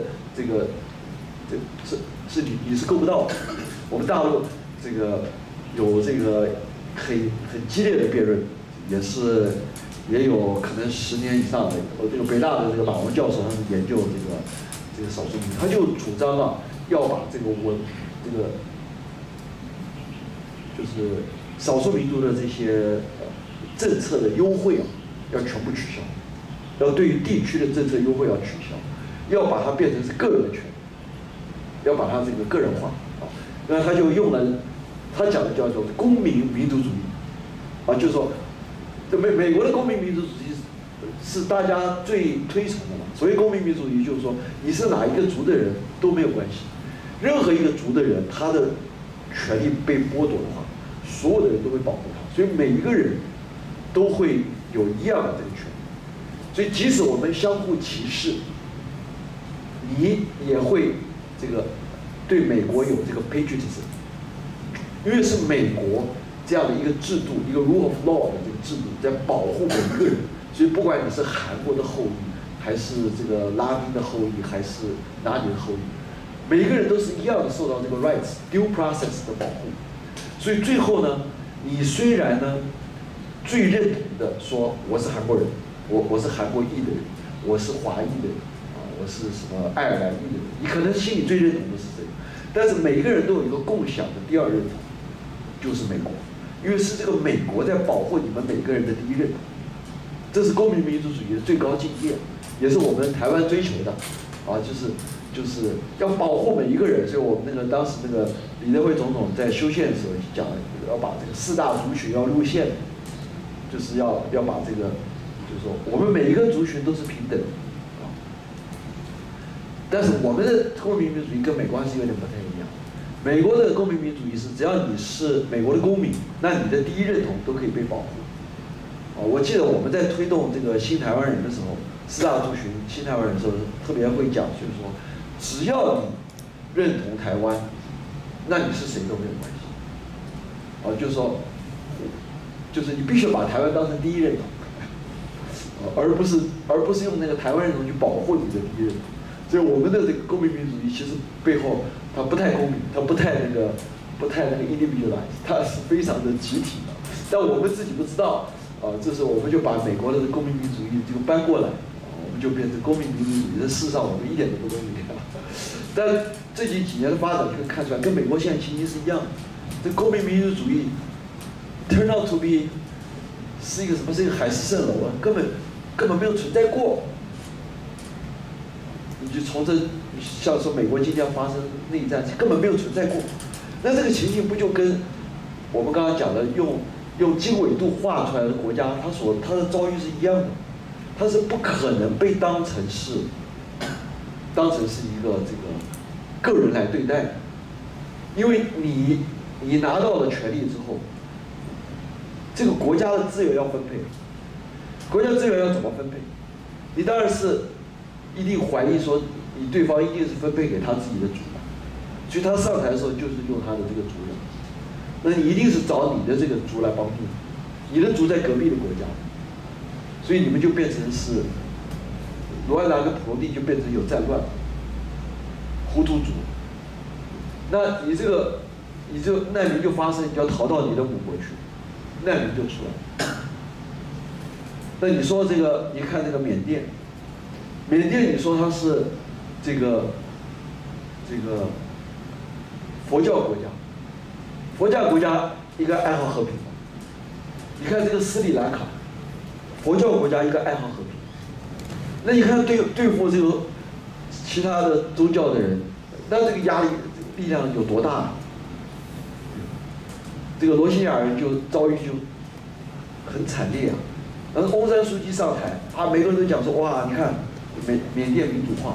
[SPEAKER 2] 是你是够不到的。我们大陆这个有这个很激烈的辩论，也有可能10年以上的。这个北大的这个马王教授，他们研究这个少数民族，他就主张要把这个就是少数民族的这些政策的优惠要全部取消，要对于地区的政策优惠要取消，要把它变成是个人的权利，要把它这个个人化那他就用了他讲的叫做公民民族主义就是说美国的公民民族主义是大家最推崇的嘛。所谓公民民族主义就是说你是哪一个族的人都没有关系，任何一个族的人他的权利被剥夺的话，所有的人都会保护他，所以每一个人都会有一样的这个权利。所以即使我们相互歧视，你也会这个对美国有这个 patriotism， 因为是美国这样的一个制度，一个 rule of law 的这个制度在保护每一个人。所以不管你是韩国的后裔，还是这个拉丁的后裔，还是哪里的后裔， 每一个人都是一样的受到这个 rights due process 的保护。所以最后呢，你虽然呢最认同的说我是韩国人，我是韩国裔的人，我是华裔的人啊，我是什么爱尔兰裔的人，你可能心里最认同的是这个，但是每个人都有一个共享的第二认同，就是美国，因为是这个美国在保护你们每个人的第一认同，这是公民民主主义的最高境界，也是我们台湾追求的啊，就是要保护每一个人。所以我们当时李登辉总统在修宪的时候讲，要把这个4大族群要入宪，就是要把这个，就是说我们每一个族群都是平等的啊。但是我们的公民民主主义跟美国还是有点不太一样。美国的公民民主主义是只要你是美国的公民，那你的第一认同都可以被保护。啊，我记得我们在推动这个新台湾人的时候，4大族群新台湾人的时候，特别会讲，就是说，只要你认同台湾，那你是谁都没有关系。啊，就是你必须把台湾当成第一认同，而不是用那个台湾认同去保护你的第一认同。所以我们的这个公民民主主义其实背后它不太公民，它不太那个 individualize， 它是非常的集体的。但我们自己不知道，这时候我们就把美国的公民民主主义这个搬过来，我们就变成公民民主主义。但事实上我们一点都不公民。但这几年的发展可以看出来，跟美国现在情形是一样的。这公民民主主义 turn out to be 是一个什么？是一个海市蜃楼啊，根本没有存在过。你就从这像说美国即将发生内战，根本没有存在过。那这个情形不就跟我们刚刚讲的用经纬度画出来的国家，它的遭遇是一样的，它是不可能被当成是一个这个个人来对待的，因为你拿到了权利之后，这个国家的资源要分配，国家资源要怎么分配？你当然是一定怀疑说，你对方一定是分配给他自己的族，所以他上台的时候就是用他的这个族人，那你一定是找你的这个族来帮助你的族在隔壁的国家，所以你们就变成是罗安达跟普罗蒂就变成有战乱，胡图族，那你这难民就发生，你就要逃到你的母国去，难民就出来。那你说这个，你看这个缅甸，你说它是这个佛教国家，佛教国家应该爱好和平。你看这个斯里兰卡，佛教国家应该爱好和平。那你看对付这个其他的宗教的人，那这个压力量有多大呢？这个罗兴亚人就遭遇就很惨烈啊。然后翁山书记上台，每个人都讲说，哇，你看缅甸民主化，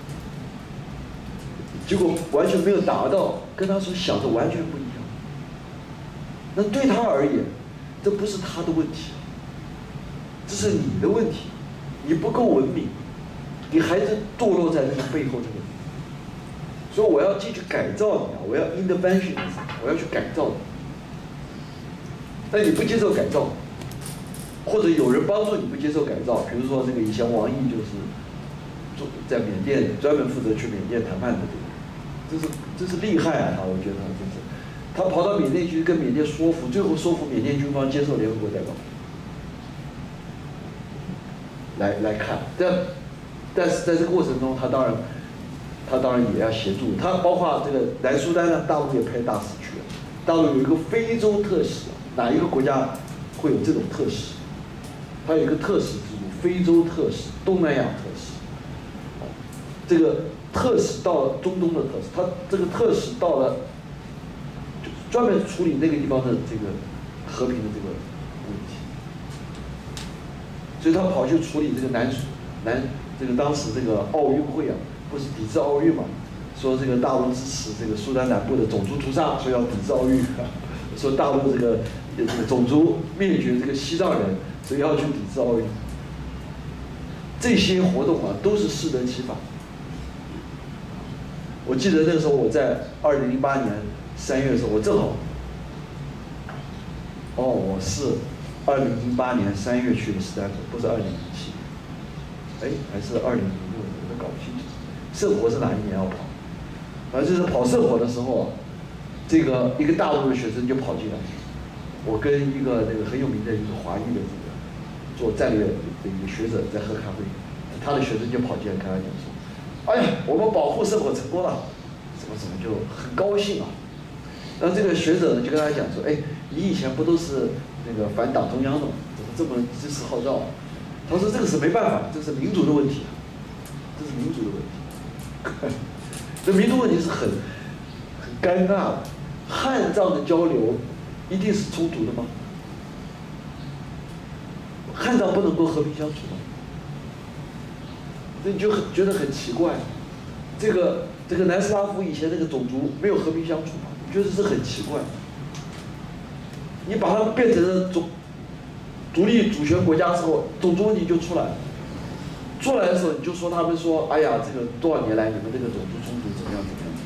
[SPEAKER 2] 结果完全没有达到，跟他所想的完全不一样。那对他而言，这不是他的问题，这是你的问题，你不够文明，你还是堕落在那个背后这个。所以我要进去改造你啊，我要 intervention， 我要去改造你。但你不接受改造，或者有人帮助你不接受改造，比如说这个以前王毅就是在缅甸专门负责去缅甸谈判的这个，这是厉害啊！我觉得他跑到缅甸去跟缅甸说服，最后说服缅甸军方接受联合国代表来看。但是在这个过程中，他当然也要协助。他包括这个南苏丹呢，大陆也派大使去了。大陆有一个非洲特使，哪一个国家会有这种特使？它有一个特使制度，非洲特使、东南亚特使。这个特使到了中东的特使，他这个特使到了，就专门处理那个地方的这个和平的这个问题。所以他跑去处理这个这个当时这个奥运会啊，不是抵制奥运嘛？说这个大陆支持这个苏丹南部的种族屠杀，所以要抵制奥运。说大陆这个种族灭绝这个西藏人，所以要去抵制奥运。这些活动啊，都是适得其反。我记得那个时候我在2008年3月的时候，我正好，我是2008年3月去的斯坦福，不是2017年，还是2006年，我都搞不清楚。圣活是哪一年要跑？ 就是跑圣火的时候啊，这个一个大陆的学生就跑进来，我跟一个那个很有名的一个华裔的这个做战略的一个学者在喝咖啡，他的学生就跑进来跟他讲说，哎呀，我们保护圣火成功了，怎么就很高兴啊。然后这个学者呢就跟他讲说，哎，你以前不都是那个反党中央的吗？怎么这么支持号召啊？他说这个是没办法，这是民族的问题啊，这是民族的问题。这民族问题是很尴尬的。汉藏的交流一定是冲突的吗？汉藏不能够和平相处吗？所以你就觉得很奇怪。这个南斯拉夫以前那个种族没有和平相处吗？我觉得这是很奇怪。你把它们变成了独立主权国家之后，种族问题就出来了。出来的时候，你就说他们说，哎呀，这个多少年来你们这个种族冲突怎么样怎么样？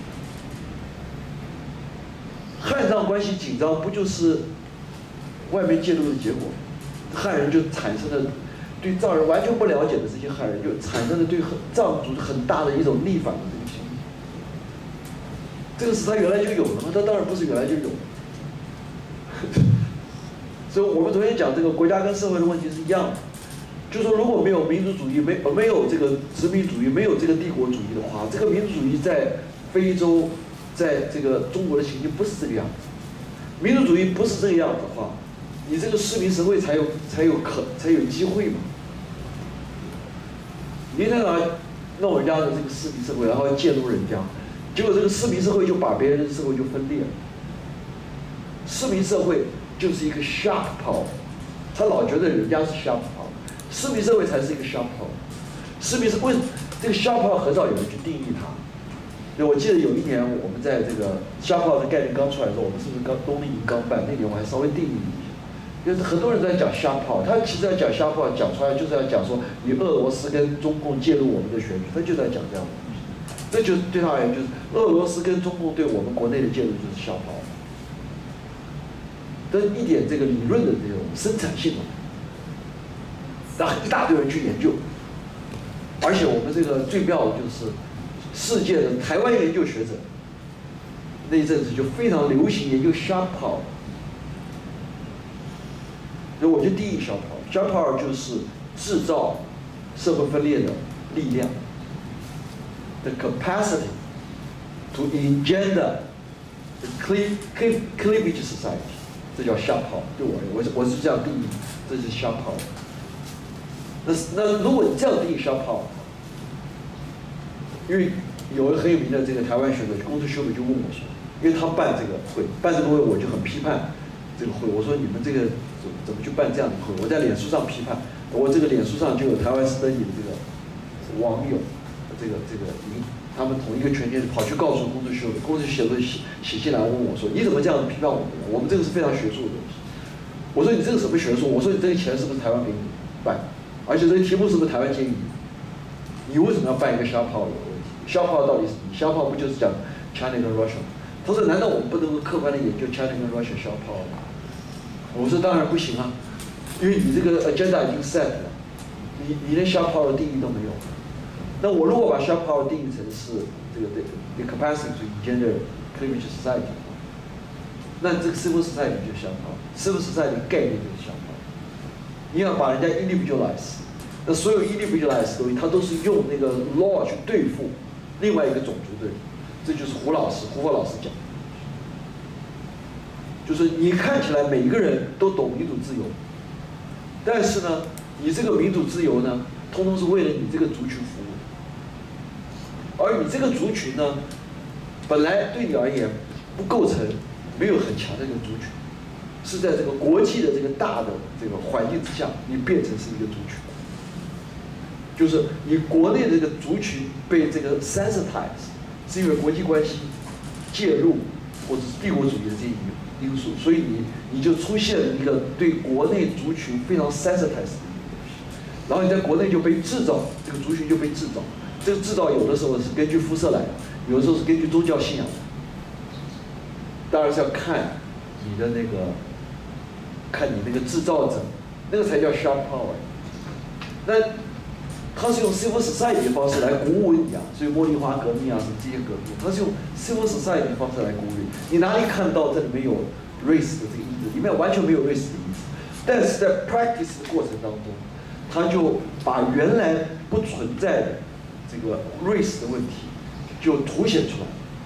[SPEAKER 2] 汉藏关系紧张，不就是外面介入的结果？汉人就产生了对藏人完全不了解的这些汉人，就产生了对藏族很大的一种逆反的这个心理。这个是他原来就有的吗？他当然不是原来就有的。所以我们昨天讲这个国家跟社会的问题是一样的，就说如果没有民族主义，没有这个殖民主义，没有这个帝国主义的话，这个民族主义在非洲，在这个中国的情境不是这个样子。民族主义不是这个样子的话，你这个市民社会才有机会嘛。你在哪弄人家的这个市民社会，然后介入人家，结果这个市民社会就把别人的社会就分裂了。市民社会就是一个 sharp power， 他老觉得人家是 sharp power， 市民社会才是一个 sharp power。市民是为这个 sharp power 很少有人去定义它。我记得有一年我们在这个 sharp power 的概念刚出来的时候，我们是不是冬令营刚办？那年我还稍微定义一下，因为很多人在讲 sharp power， 他其实在讲 sharp power 讲出来就是要讲说你俄罗斯跟中共介入我们的选举，他就在讲这样的东西。这就对他而言就是俄罗斯跟中共对我们国内的介入就是 sharp power。跟一点这个理论的这种生产性，让一大堆人去研究，而且我们这个最妙的就是世界的台湾研究学者那一阵子就非常流行研究 sharp power， 所以我就定义 sharp power， sharp power 就是制造社会分裂的力量 ，the capacity to engender the cleavage society。这叫 sharp power， 对我是这样定义，这是 sharp power。那如果你这样定义 sharp power， 因为有一个很有名的这个台湾学者龚志修就问我说，因为他办这个会，我就很批判这个会，我说你们这个怎么去办这样的会？我在脸书上批判，我这个脸书上就有台湾斯登里的这个网友，他们同一个圈跑去告诉龚志修的，龚志修写信来问我说，你怎么这样批判我们？我们这个是非常学术的东西。我说你这个什么学术？我说你这个钱是不是台湾给你办？而且这个题目是不是台湾建议？你为什么要办一个 sharp power 的问题 ？sharp power 到底是什么 ？sharp power 不就是讲 China 跟 Russia？ 他说难道我们不能够客观的研究 China 跟 Russia sharp power 吗？我说当然不行啊，因为你这个 agenda 已经 set 了，你连 sharp power 的定义都没有。那我如果把 sharp power 定义成是这个 the capacity to engender cleavage society 的话，那这个 civil society 就 sharp power，civil society 的概念就是 sharp power。你要把人家 individualize， 那所有 individualize 东西，它都是用那个 law 去对付另外一个种族的人，这就是胡佛老师讲，就是你看起来每一个人都懂民主自由，但是呢，你这个民主自由呢，通通是为了你这个族群服务。而你这个族群呢，本来对你而言不构成没有很强的一个族群，是在这个国际的这个大的这个环境之下，你变成是一个族群，就是你国内的这个族群被这个 sensitize， 是因为国际关系介入或者是帝国主义的这一因素，所以你就出现了一个对国内族群非常 sensitize 的一个东西，然后你在国内就被制造，这个族群就被制造。这个制造有的时候是根据肤色来的，有的时候是根据宗教信仰的。当然是要看你的那个制造者，那个才叫 sharp power。那他是用 civil society 的方式来鼓舞你啊，所以茉莉花革命啊，什么这些革命，他是用 civil society 的方式来鼓舞你。你哪里看到这里面有 race 的这个因子？里面完全没有 race 的因子。但是在 practice 的过程当中，他就把原来不存在的这个 race 的问题就凸显出来。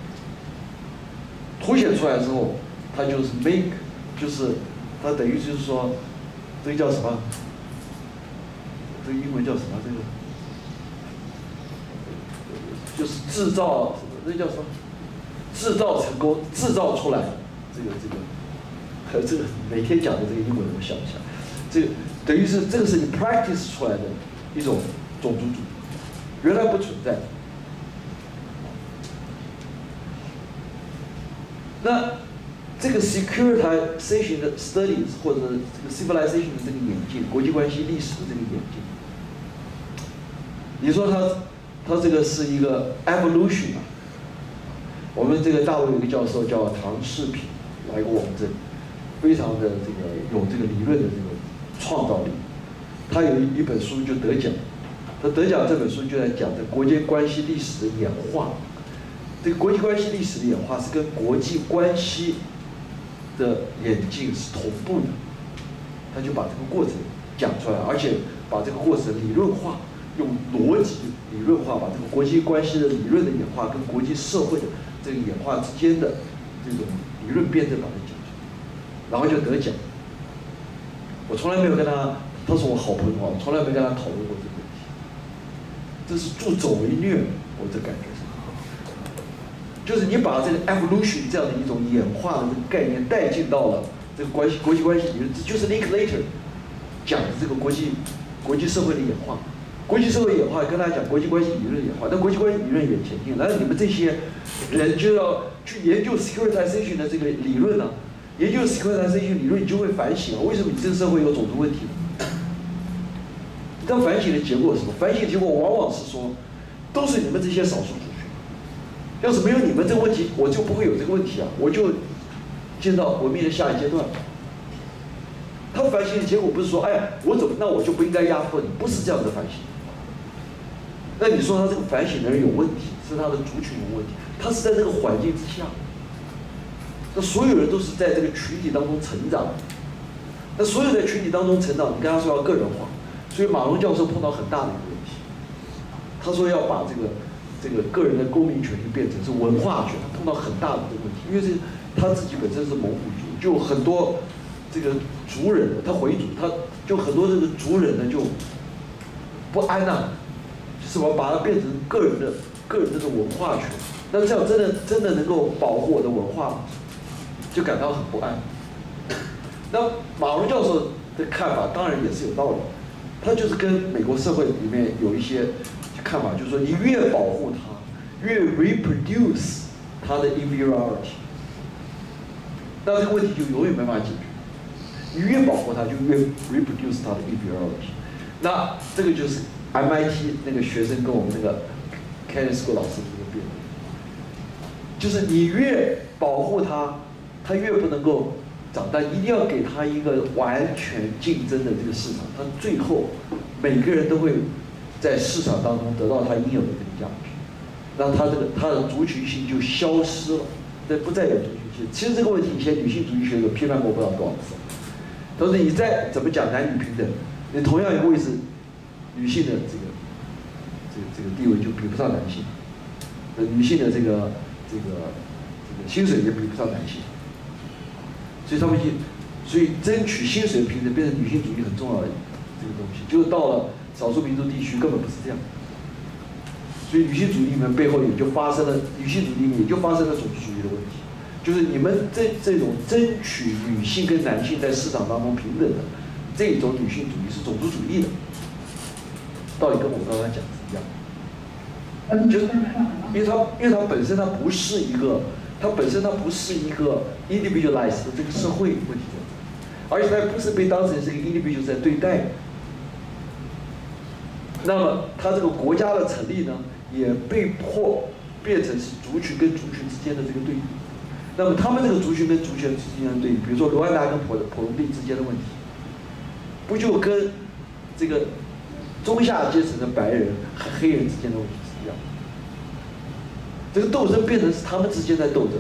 [SPEAKER 2] 凸显出来之后，他就是 make， 就是他等于就是说，这个叫什么？这个英文叫什么？这个就是制造，那叫什么？制造成功，制造出来这个每天讲的这个英文我想一下，这个等于是这个是你 practice 出来的一种种族主义，原来不存在。那这个 securitization 的 studies 或者这个 civilization 的这个演进，国际关系历史的这个演进，你说它这个是一个 evolution 啊？我们这个大陆有一个教授叫唐世平，来过我们这里，非常的这个有这个理论的这个创造力。他有一本书就得奖，他得奖这本书就在讲这国际关系历史的演化。这个国际关系历史的演化是跟国际关系的演进是同步的，他就把这个过程讲出来，而且把这个过程理论化，用逻辑理论化，把这个国际关系的理论的演化跟国际社会的这个演化之间的这种理论辩证把它讲出来，然后就得奖。我从来没有跟他是我好朋友，我从来没跟他讨论过这个问题。这是助纣为虐，我这感觉是。就是你把这个 evolution 这样的一种演化的这个概念带进到了这个国际关系理论，这就是 Linklater 讲的这个国际社会的演化。国际社会演化跟大家讲国际关系理论的演化，但国际关系理论也前进，然后你们这些人就要去研究 securitization 的这个理论呢、研究 securitization 理论，你就会反省啊，为什么你这个社会有种族问题呢？你知道反省的结果是什么？反省的结果往往是说，都是你们这些少数族群。要是没有你们这个问题，我就不会有这个问题啊，我就进到文明的下一阶段。他反省的结果不是说，哎，那我就不应该压迫你，不是这样的反省。那你说他这个反省的人有问题，是他的族群有问题，他是在这个环境之下，那所有人都是在这个群体当中成长，那所有在群体当中成长，你跟他说要个人化，所以马龙教授碰到很大的一个问题，他说要把这个个人的公民权利变成是文化权，他碰到很大的这个问题，因为这他自己本身是蒙古族，就很多这个族人，他回族，他就很多这个族人呢就不安呐、是吧？把它变成个人的这种文化权，那这样真的能够保护我的文化吗？就感到很不安。那马龙教授的看法当然也是有道理，他就是跟美国社会里面有一些看法，就是说你越保护它，越 reproduce 它的 inferiority， 那这个问题就永远没办法解决。你越保护它，就越 reproduce 它的 inferiority。那这个就是 MIT 那个学生跟我们那个 Kenneth School 老师这个辩论，就是你越保护它，它越不能够长大，一定要给它一个完全竞争的这个市场，它最后每个人都会在市场当中得到他应有的这个价值，让他的族群性就消失了，不再有族群性。其实这个问题以前女性主义学者批判过不知道多少次，但是你再怎么讲男女平等，你同样一个位置，女性的这个地位就比不上男性，女性的这个薪水也比不上男性，所以他们所以争取薪水平等变成女性主义很重要的这个东西，就是到了少数民族地区根本不是这样，所以女性主义里面背后也就发生了种族主义的问题，就是你们这种争取女性跟男性在市场当中平等的这种女性主义是种族主义的，道理跟我刚才讲的是一样的，就是因为它本身它不是一个 individualized 的这个社会问题，而且它不是被当成是一个 individual 在对待。那么它这个国家的成立呢，也被迫变成是族群跟族群之间的这个对比。那么他们这个族群跟族群之间的对比，比如说卢安达跟普隆地之间的问题，不就跟这个中下阶层的白人和黑人之间的问题是一样的。这个斗争变成是他们之间在斗争。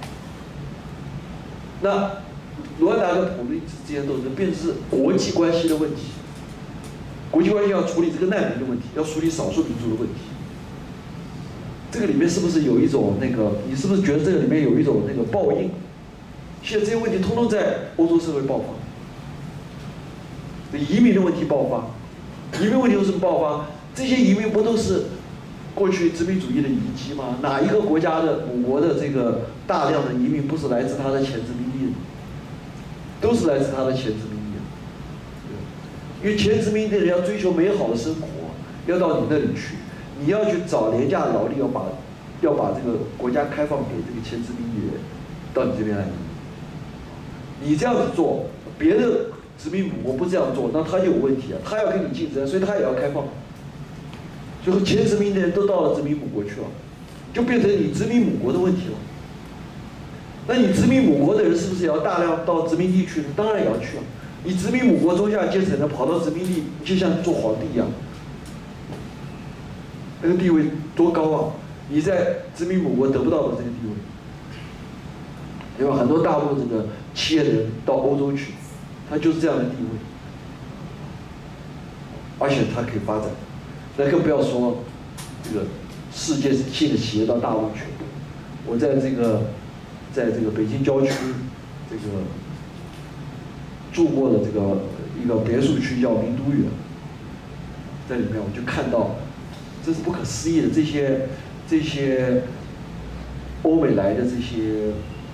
[SPEAKER 2] 那卢安达跟普利之间的斗争变成是国际关系的问题。国际关系要处理这个难民的问题，要处理少数民族的问题。这个里面是不是有一种那个？你是不是觉得这个里面有一种那个报应？现在这些问题通通在欧洲社会爆发。移民的问题爆发，移民问题为什么爆发？这些移民不都是过去殖民主义的遗迹吗？哪一个国家的母国的这个大量的移民不是来自他的前殖民地的？都是来自他的前殖民地的。因为前殖民地人要追求美好的生活，要到你那里去，你要去找廉价的劳力，要把这个国家开放给这个前殖民地人到你这边来。你这样子做，别的殖民母国不这样做，那他就有问题啊，他要跟你竞争，所以他也要开放。最后前殖民的人都到了殖民母国去了，就变成你殖民母国的问题了。那你殖民母国的人是不是也要大量到殖民地去呢？当然也要去啊。你殖民母国中下阶层的跑到殖民地，就像做皇帝一样，那个地位多高啊！你在殖民母国得不到的这个地位，对吧？很多大陆这个企业的人到欧洲去，他就是这样的地位，而且他可以发展。那更不要说这个世界性的企业到大陆去。我在这个北京郊区这个住过的这个一个别墅区叫名都园，在里面我就看到，这是不可思议的，这些欧美来的这些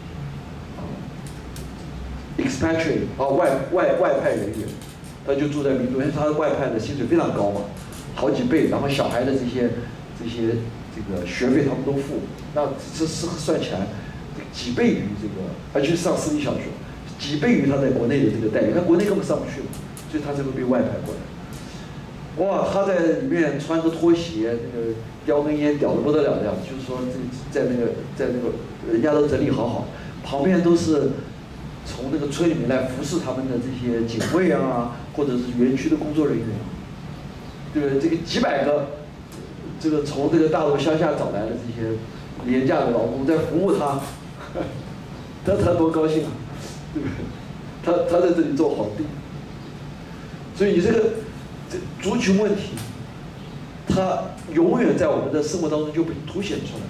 [SPEAKER 2] expatriate 外派人员，他就住在名都园，他的外派的薪水非常高嘛，好几倍，然后小孩的这个学费他们都付，那这算起来几倍于这个，而且上私立小学，几倍于他在国内的这个待遇，他国内根本上不去了，所以他才会被外派过来。哇，他在里面穿着拖鞋，那个叼根烟，屌得不得了的样子，就是说在那个人家都整理好，旁边都是从那个村里面来服侍他们的这些警卫啊，或者是园区的工作人员，对不对？这个几百个，这个从这个大陆乡下找来的这些廉价的劳工在服务他，他多高兴啊，对不对？他在这里做皇帝，所以你这族群问题，它永远在我们的生活当中就被凸显出来。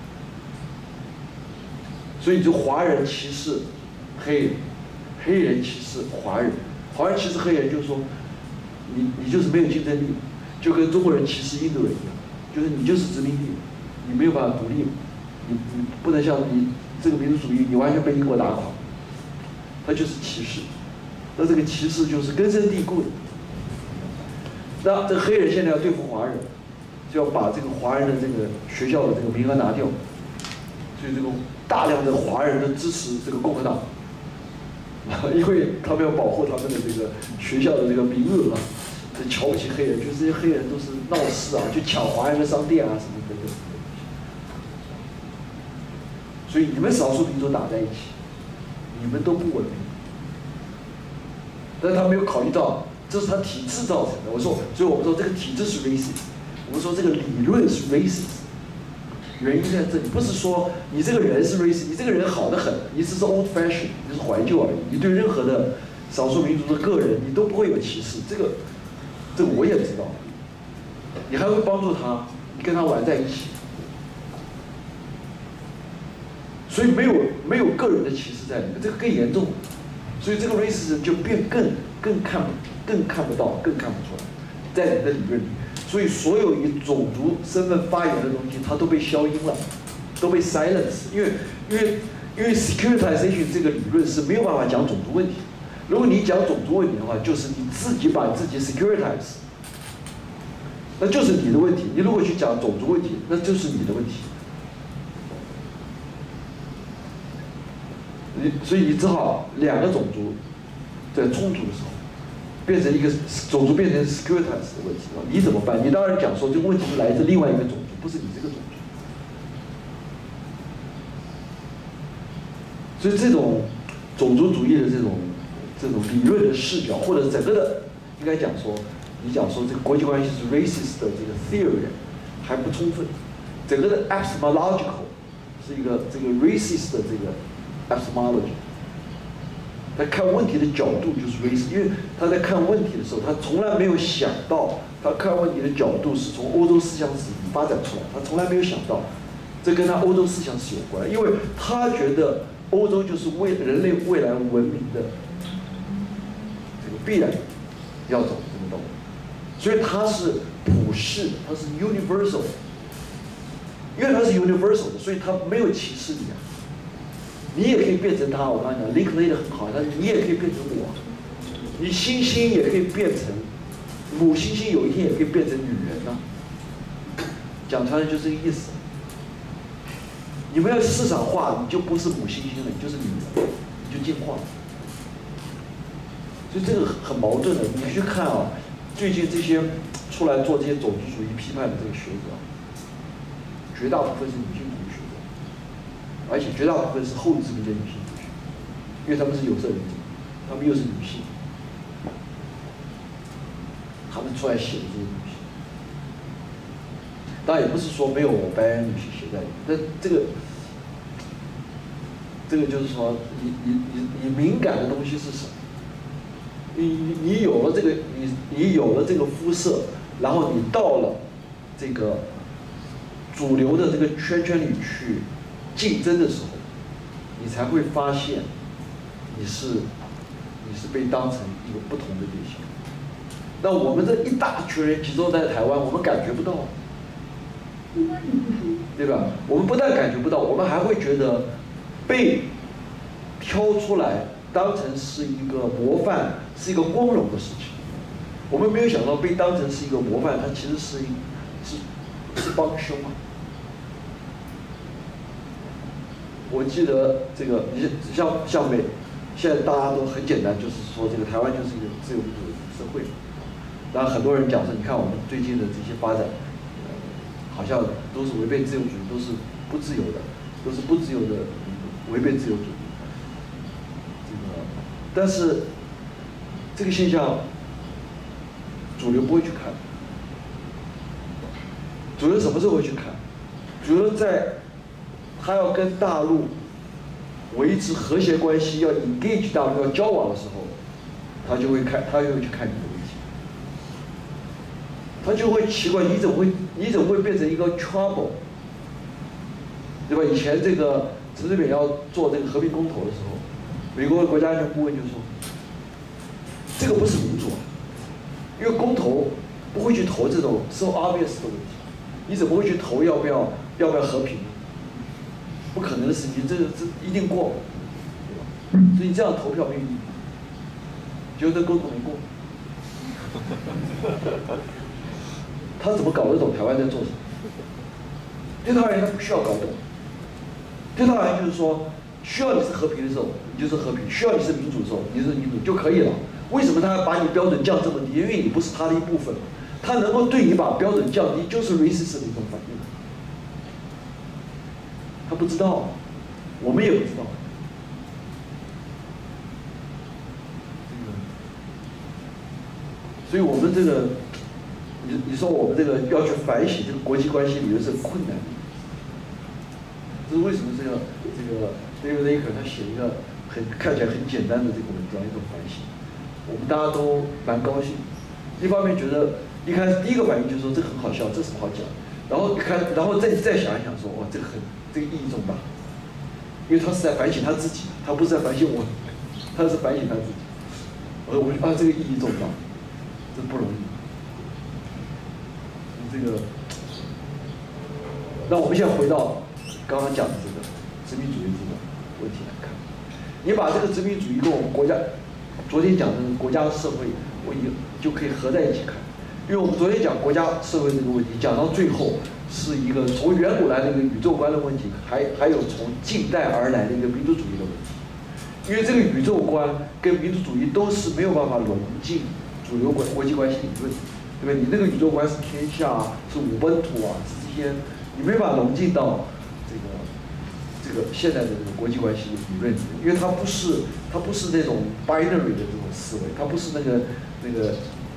[SPEAKER 2] 所以就华人歧视黑人，黑人歧视华人，华人歧视黑人，就是说你就是没有竞争力，就跟中国人歧视印度人一样，就是你就是殖民地，你没有办法独立，你不能像你这个民族主义，你完全被英国打垮，它就是歧视。那这个歧视就是根深蒂固的。那这个黑人现在要对付华人，就要把这个华人的这个学校的这个名额拿掉，所以这个大量的华人都支持这个共和党，因为他们要保护他们的这个学校的这个名额啊，瞧不起黑人，觉得这些黑人都是闹事啊，去抢华人的商店啊什么等等。所以你们少数民族打在一起，你们都不文明。但是他没有考虑到，这是他体制造成的。所以我们说这个体制是 racist， 我们说这个理论是 racist， 原因在这里，不是说你这个人是 racist， 你这个人好得很，你只是 old fashion， 你是怀旧而已。你对任何的少数民族的个人，你都不会有歧视。这个我也知道，你还会帮助他，你跟他玩在一起。所以没有个人的歧视在里面，这个更严重。所以这个 racism 就变更看不到，更看不出来，在你的理论里。所以所有以种族身份发言的东西，它都被消音了，都被 silence。因为 securitization 这个理论是没有办法讲种族问题。如果你讲种族问题的话，就是你自己把自己 securitize， 那就是你的问题。你如果去讲种族问题，那就是你的问题。所以你只好两个种族在冲突的时候，变成一个种族变成 securitized 的问题了，你怎么办？你当然讲说这个问题是来自另外一个种族，不是你这个种族。所以这种种族主义的这种理论的视角，或者整个的应该讲说， 你讲说这个国际关系是 racist 的这个 theory 还不充分，整个的 epistemological 是一个这个 racist 的这个 epistemology。他看问题的角度就是 racist， 因为他在看问题的时候，他从来没有想到，他看问题的角度是从欧洲思想史发展出来，他从来没有想到，这跟他欧洲思想史有关，因为他觉得欧洲就是人类未来文明的这个必然要走的这个道路，所以它是普世，它是 universal， 因为它是 universal 的，所以它没有歧视你啊。你也可以变成他，我刚才讲 link 的很好，但是你也可以变成我，你猩猩也可以变成母猩猩，有一天也可以变成女人呐、讲出来就这个意思。你们要市场化，你就不是母猩猩了，你就是女人，你就进化了。所以这个很矛盾的。你去看啊，最近这些出来做这些种族主义批判的这个学者，绝大部分是女性主义学者。而且绝大部分是后殖民的女性主义，因为他们是有色人种，他们又是女性，他们出来写的这些女性，当然也不是说没有白人女性写在里面，但这个就是说，你敏感的东西是什么？你有了这个你有了这个肤色，然后你到了这个主流的这个圈里去竞争的时候，你才会发现你是被当成一个不同的对象。那我们这一大群人集中在台湾，我们感觉不到，对吧？我们不但感觉不到，我们还会觉得被挑出来当成是一个模范，是一个光荣的事情。我们没有想到被当成是一个模范，它其实是帮凶啊。我记得这个，像现在大家都很简单，就是说这个台湾就是一个自由民主的社会。然后很多人讲说，你看我们最近的这些发展，好像都是违背自由主义，都是不自由的，都是不自由的，违背自由主义。但是这个现象，主流不会去看。主流什么时候会去看？主流在他要跟大陆维持和谐关系，要 engage 大陆，要交往的时候，他就会去看你的问题，他就会奇怪你怎么会变成一个 trouble， 对吧？以前这个陈水扁要做这个和平公投的时候，美国的国家安全顾问就说，这个不是民主啊，因为公投不会去投这种 so obvious 的问题，你怎么会去投要不要和平呢？不可能的事情，这一定过，对吧？所以你这样投票没有意义。结果这公投没过，他怎么搞得懂台湾在做什么？对他而言，他不需要搞懂。对他而言，就是说，需要你是和平的时候，你就是和平；需要你是民主的时候，你是民主就可以了。为什么他要把你标准降这么低？因为你不是他的一部分，他能够对你把标准降低，就是 racist 的一种反应。他不知道，我们也不知道。所以我们这个，你说我们这个要去反省这个国际关系理论是很困难的。这是为什么？这个 David Laker 他写一个看起来很简单的这个文章，一种反省，我们大家都蛮高兴。一方面觉得一开始第一个反应就是说这很好笑，这什么好讲？然后再想一想说，哇，这个意义重大，因为他是在反省他自己，他不是在反省我，他是反省他自己。我就这个意义重大，这不容易。这个，那我们现在回到刚刚讲的这个殖民主义这个问题来看，你把这个殖民主义跟我们国家昨天讲的国家社会，就可以合在一起看。因为我们昨天讲国家社会这个问题，讲到最后是一个从远古来的一个宇宙观的问题，还有从近代而来的一个民族主义的问题。因为这个宇宙观跟民族主义都是没有办法融进主流国际关系理论，对吧？你那个宇宙观是天下，是五本土啊，是这些，你没法融进到这个现在的这个国际关系理论里面，因为它不是那种 binary 的这种思维，它不是那个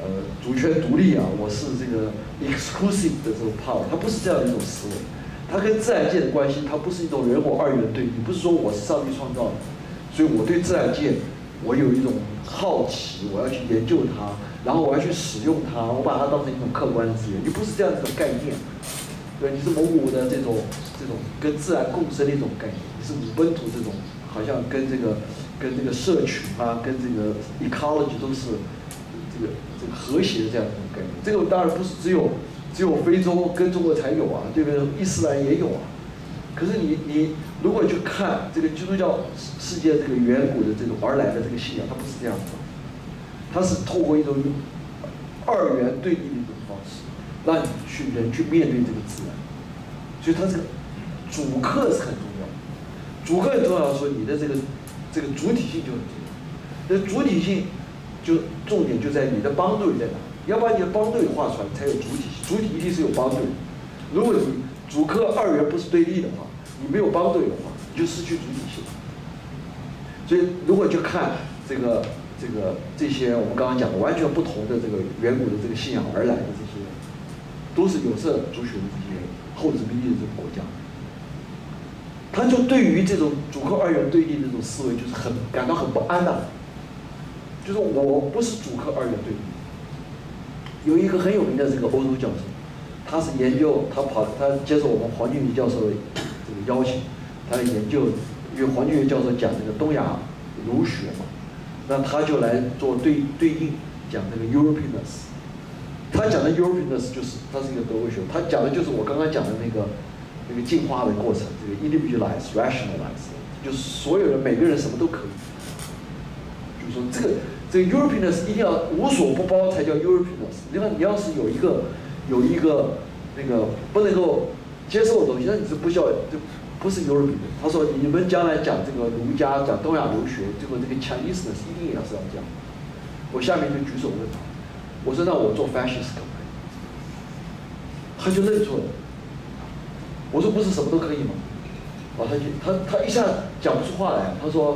[SPEAKER 2] 主权独立啊，我是这个 exclusive 的这种 power， 它不是这样的一种思维。它跟自然界的关系，它不是一种人我二元对立，不是说我是上帝创造的，所以我对自然界我有一种好奇，我要去研究它，然后我要去使用它，我把它当成一种客观的资源，你不是这样一种概念。对，你是某某的这种跟自然共生的一种概念，你是本土这种，好像跟这个社群啊，跟这个 ecology 都是这个和谐的这样一种概念。这个当然不是只有非洲跟中国才有啊，这个伊斯兰也有啊。可是你如果去看这个基督教世界这个远古的这种而来的这个信仰，它不是这样子的，它是透过一种二元对立的一种方式，让你人去面对这个自然。所以它这个主客是很重要的，主客很重要，说你的这个主体性就很重要。那主体性就重点就在你的邦队在哪，要把你的邦队画出来才有主体性，主体一定是有邦队。如果你主客二元不是对立的话，你没有邦队的话，你就失去主体性。所以如果去看这些我们刚刚讲的完全不同的这个远古的这个信仰而来的这些，都是有色族群的这些后殖民地的这个国家，他就对于这种主客二元对立的这种思维，就是感到很不安呐。就是我不是主客二元对立。有一个很有名的这个欧洲教授，他是研究他接受我们黄俊瑜教授的这个邀请，他研究，因为黄俊瑜教授讲这个东亚儒学嘛，那他就来做对应讲这个 Europeanness。他讲的 Europeanness 就是他是一个德国学，他讲的就是我刚刚讲的那个进化的过程，这个 individualize rationalize， 就是所有人每个人什么都可以，就是说这个 Europeanness 一定要无所不包才叫 Europeanness。你要是有一个那个不能够接受的东西，那你是不需要就不是 European。他说你们将来讲这个儒家讲东亚儒学，这个Chineseness 一定也是要这样。我下面就举手问他，我说那我做 fascist 可不可以？他就认错了。我说不是什么都可以吗？他一下讲不出话来，他说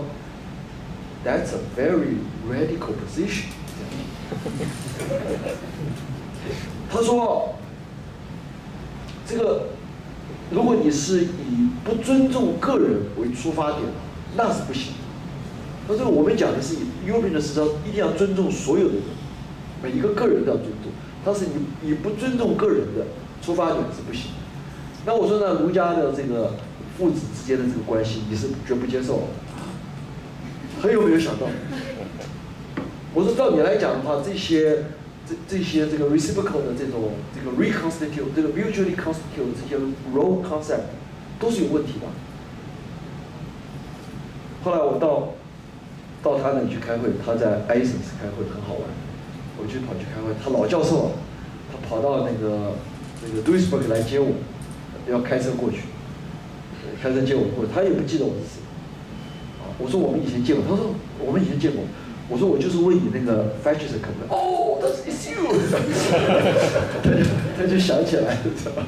[SPEAKER 2] That's a very radical position。他说这个如果你是以不尊重个人为出发点，那是不行。他说我们讲的是以 European 的思想一定要尊重所有的人，每一个个人都要尊重。但是你以不尊重个人的出发点是不行。那我说呢，儒家的这个父子之间的这个关系，你是绝不接受的。他有没有想到？我说照你来讲的话，这些这个 reciprocal 的这个 reconstitute 这个 mutually constitute 这些 role concept 都是有问题的。后来我到他那里去开会，他在 Athens 开会很好玩，我就跑去开会。他老教授啊，他跑到那个 Duisburg 来接我，要开车过去，开车接我过去，他也不记得我是谁。我说我们以前见过，他说我们以前见过。我说我就是问你那个 fascist 可不可以？哦，但是 it's you 他就想起来了，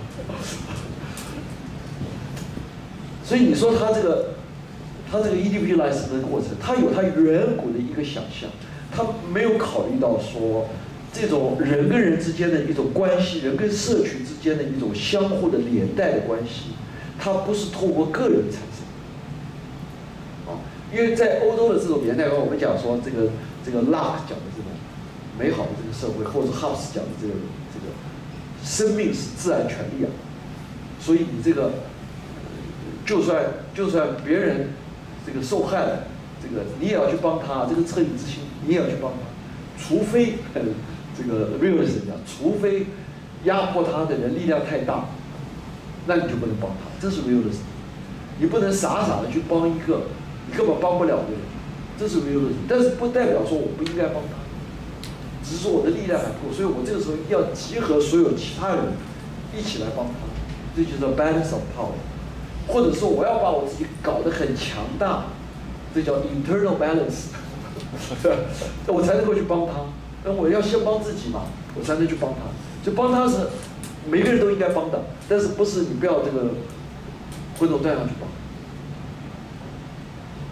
[SPEAKER 2] 所以你说他这个 individualize 的过程，他有他远古的一个想象，他没有考虑到说这种人跟人之间的一种关系，人跟社群之间的一种相互的连带的关系，它不是透过个人产生。因为在欧洲的这种年代观，我们讲说这个 Locke 讲的这种美好的这个社会，或者 Hobbes 讲的这个生命是自然权利啊，所以你这个就算别人这个受害了，这个你也要去帮他，这个恻隐之心你也要去帮他，除非这个 realism 讲，除非压迫他的人力量太大，那你就不能帮他，这是 realism。你不能傻傻的去帮一个你根本帮不了的人，这是 realism。但是不代表说我不应该帮他，只是说我的力量还不够，所以我这个时候一定要集合所有其他人一起来帮他，这就是 balance of power。或者说我要把我自己搞得很强大，这叫 internal balance， 我才能够去帮他。那我要先帮自己嘛，我才能去帮他。就帮他是每个人都应该帮的，但是不是你不要这个昏头断向去帮。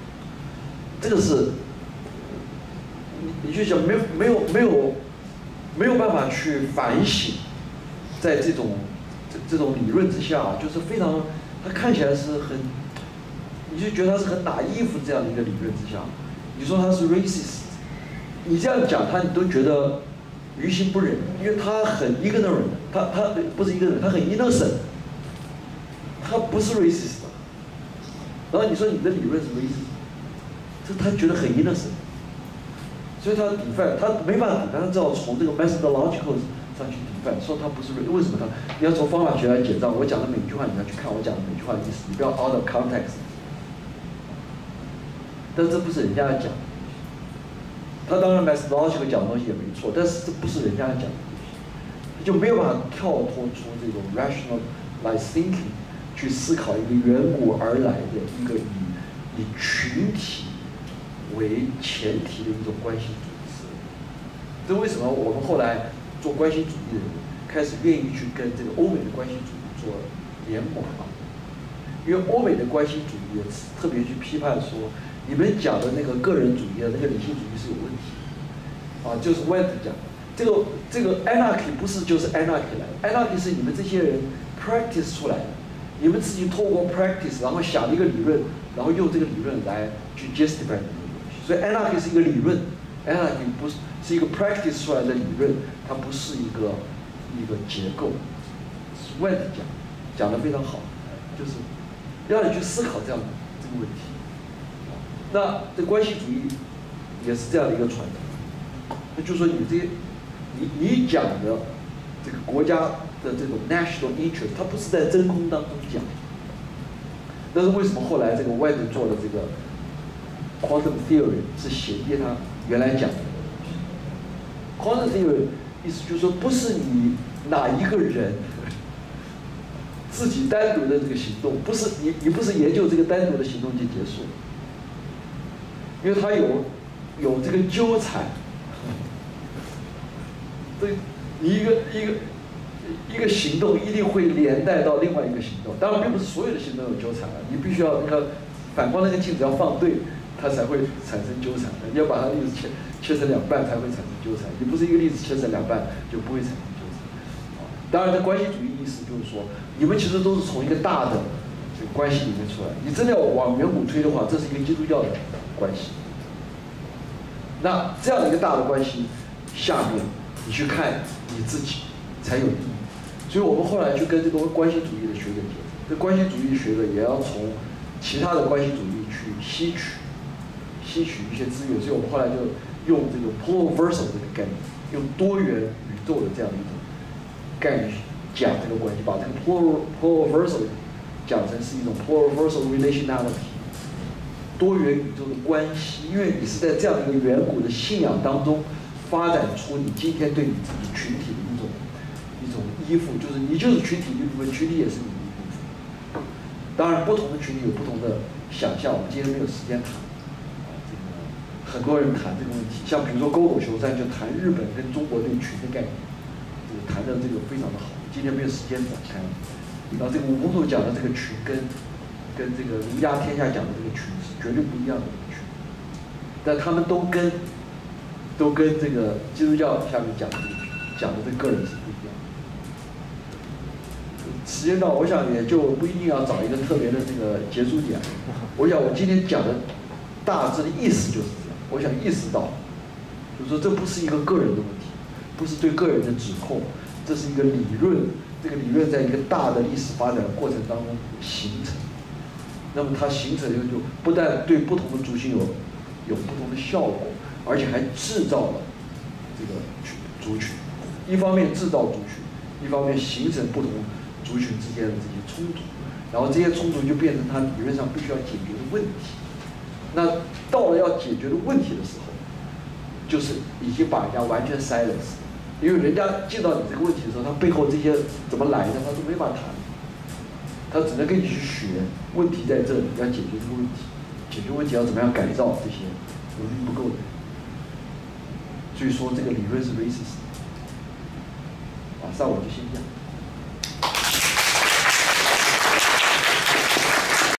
[SPEAKER 2] 这个是，你去想没有没有办法去反省，在这种理论之下，就是非常，他看起来是很，你就觉得他是很naive这样的一个理论之下，你说他是 racist， 你这样讲他你都觉得于心不忍，因为他很ignorant，他不是ignorant，他很 innocent， 他不是 racist， 然后你说你的理论是 racist， 这他觉得很 innocent。所以他define，他没办法define，他只好从这个 methodological 上去define，说他不是为什么他？你要从方法学来解账，我讲的每一句话你要去看我讲的每句话的意思，你不要 out of context。但这不是人家要讲的，他当然 methodological 讲的东西也没错，但是这不是人家要讲的东西，就没有办法跳脱出这种 rationalized thinking 去思考一个远古而来的一个以群体为前提的一种关系主义思维。这为什么我们后来做关系主义的人开始愿意去跟这个欧美的关系主义做联盟啊？因为欧美的关系主义特别去批判说，你们讲的那个个人主义的那个理性主义是有问题啊，就是 Went 讲的这个 anarchy 不是就是 anarchy 来的 ，anarchy 是你们这些人 practice 出来的，你们自己透过 practice， 然后想一个理论，然后用这个理论来去 justify。所以 anarchy 是一个理论 ，anarchy 不是一个 practice 出来的理论，它不是一个结构。Went 讲得非常好，就是让你去思考这样这个问题。那这关系主义也是这样的一个传统，那就是说你讲的这个国家的这种 national interest， 它不是在真空当中讲。但是为什么后来这个 Went 做的这个Quantum theory 是衔接他原来讲的东西。Quantum theory 意思就是说，不是你哪一个人自己单独的这个行动，不是你不是研究这个单独的行动就结束了，因为它有这个纠缠，对，你一个行动一定会连带到另外一个行动。当然，并不是所有的行动有纠缠了，你必须要那个反光那个镜子要放对。它才会产生纠缠的，你要把它粒子切成两半才会产生纠缠，你不是一个粒子切成两半就不会产生纠缠。当然，这关系主义意思就是说，你们其实都是从一个大的这个关系里面出来。你真的要往远古推的话，这是一个基督教的关系。那这样的一个大的关系下面，你去看你自己才有意义。所以我们后来就跟这个关系主义的学者结合，这关系主义学者也要从其他的关系主义去吸取一些资源，所以我们后来就用这个 pluriversal 这个概念，用多元宇宙的这样的一种概念讲这个关系，把这个 pluriversal 讲成是一种 pluriversal relationality， 多元宇宙的关系，因为你是在这样的一个远古的信仰当中发展出你今天对你自己群体的一种依附，就是你就是群体的一部分，群体也是你的一部分。当然，不同的群体有不同的想象，我们今天没有时间谈。很多人谈这个问题，像比如说沟口修三就谈日本跟中国对群的概念，谈的这个非常的好。今天没有时间展开了。然后这个武功头讲的这个群跟这个儒家天下讲的这个群是绝对不一样的一个群，但他们都跟这个基督教下面讲的这个人是不一样的。时间到，我想也就不一定要找一个特别的这个结束点。我想我今天讲的大致的意思就是这样。我想意识到，就是说这不是一个个人的问题，不是对个人的指控，这是一个理论。这个理论在一个大的历史发展过程当中形成，那么它形成就不但对不同的族群有不同的效果，而且还制造了这个族群。一方面制造族群，一方面形成不同族群之间的这些冲突，然后这些冲突就变成它理论上必须要解决的问题。那到了要解决的问题的时候，就是已经把人家完全 silence， 因为人家见到你这个问题的时候，他背后这些怎么来的，他都没法谈，他只能跟你去学。问题在这里，要解决这个问题，解决问题要怎么样改造这些能力不够的。所以说这个理论是 racist。上午就先讲。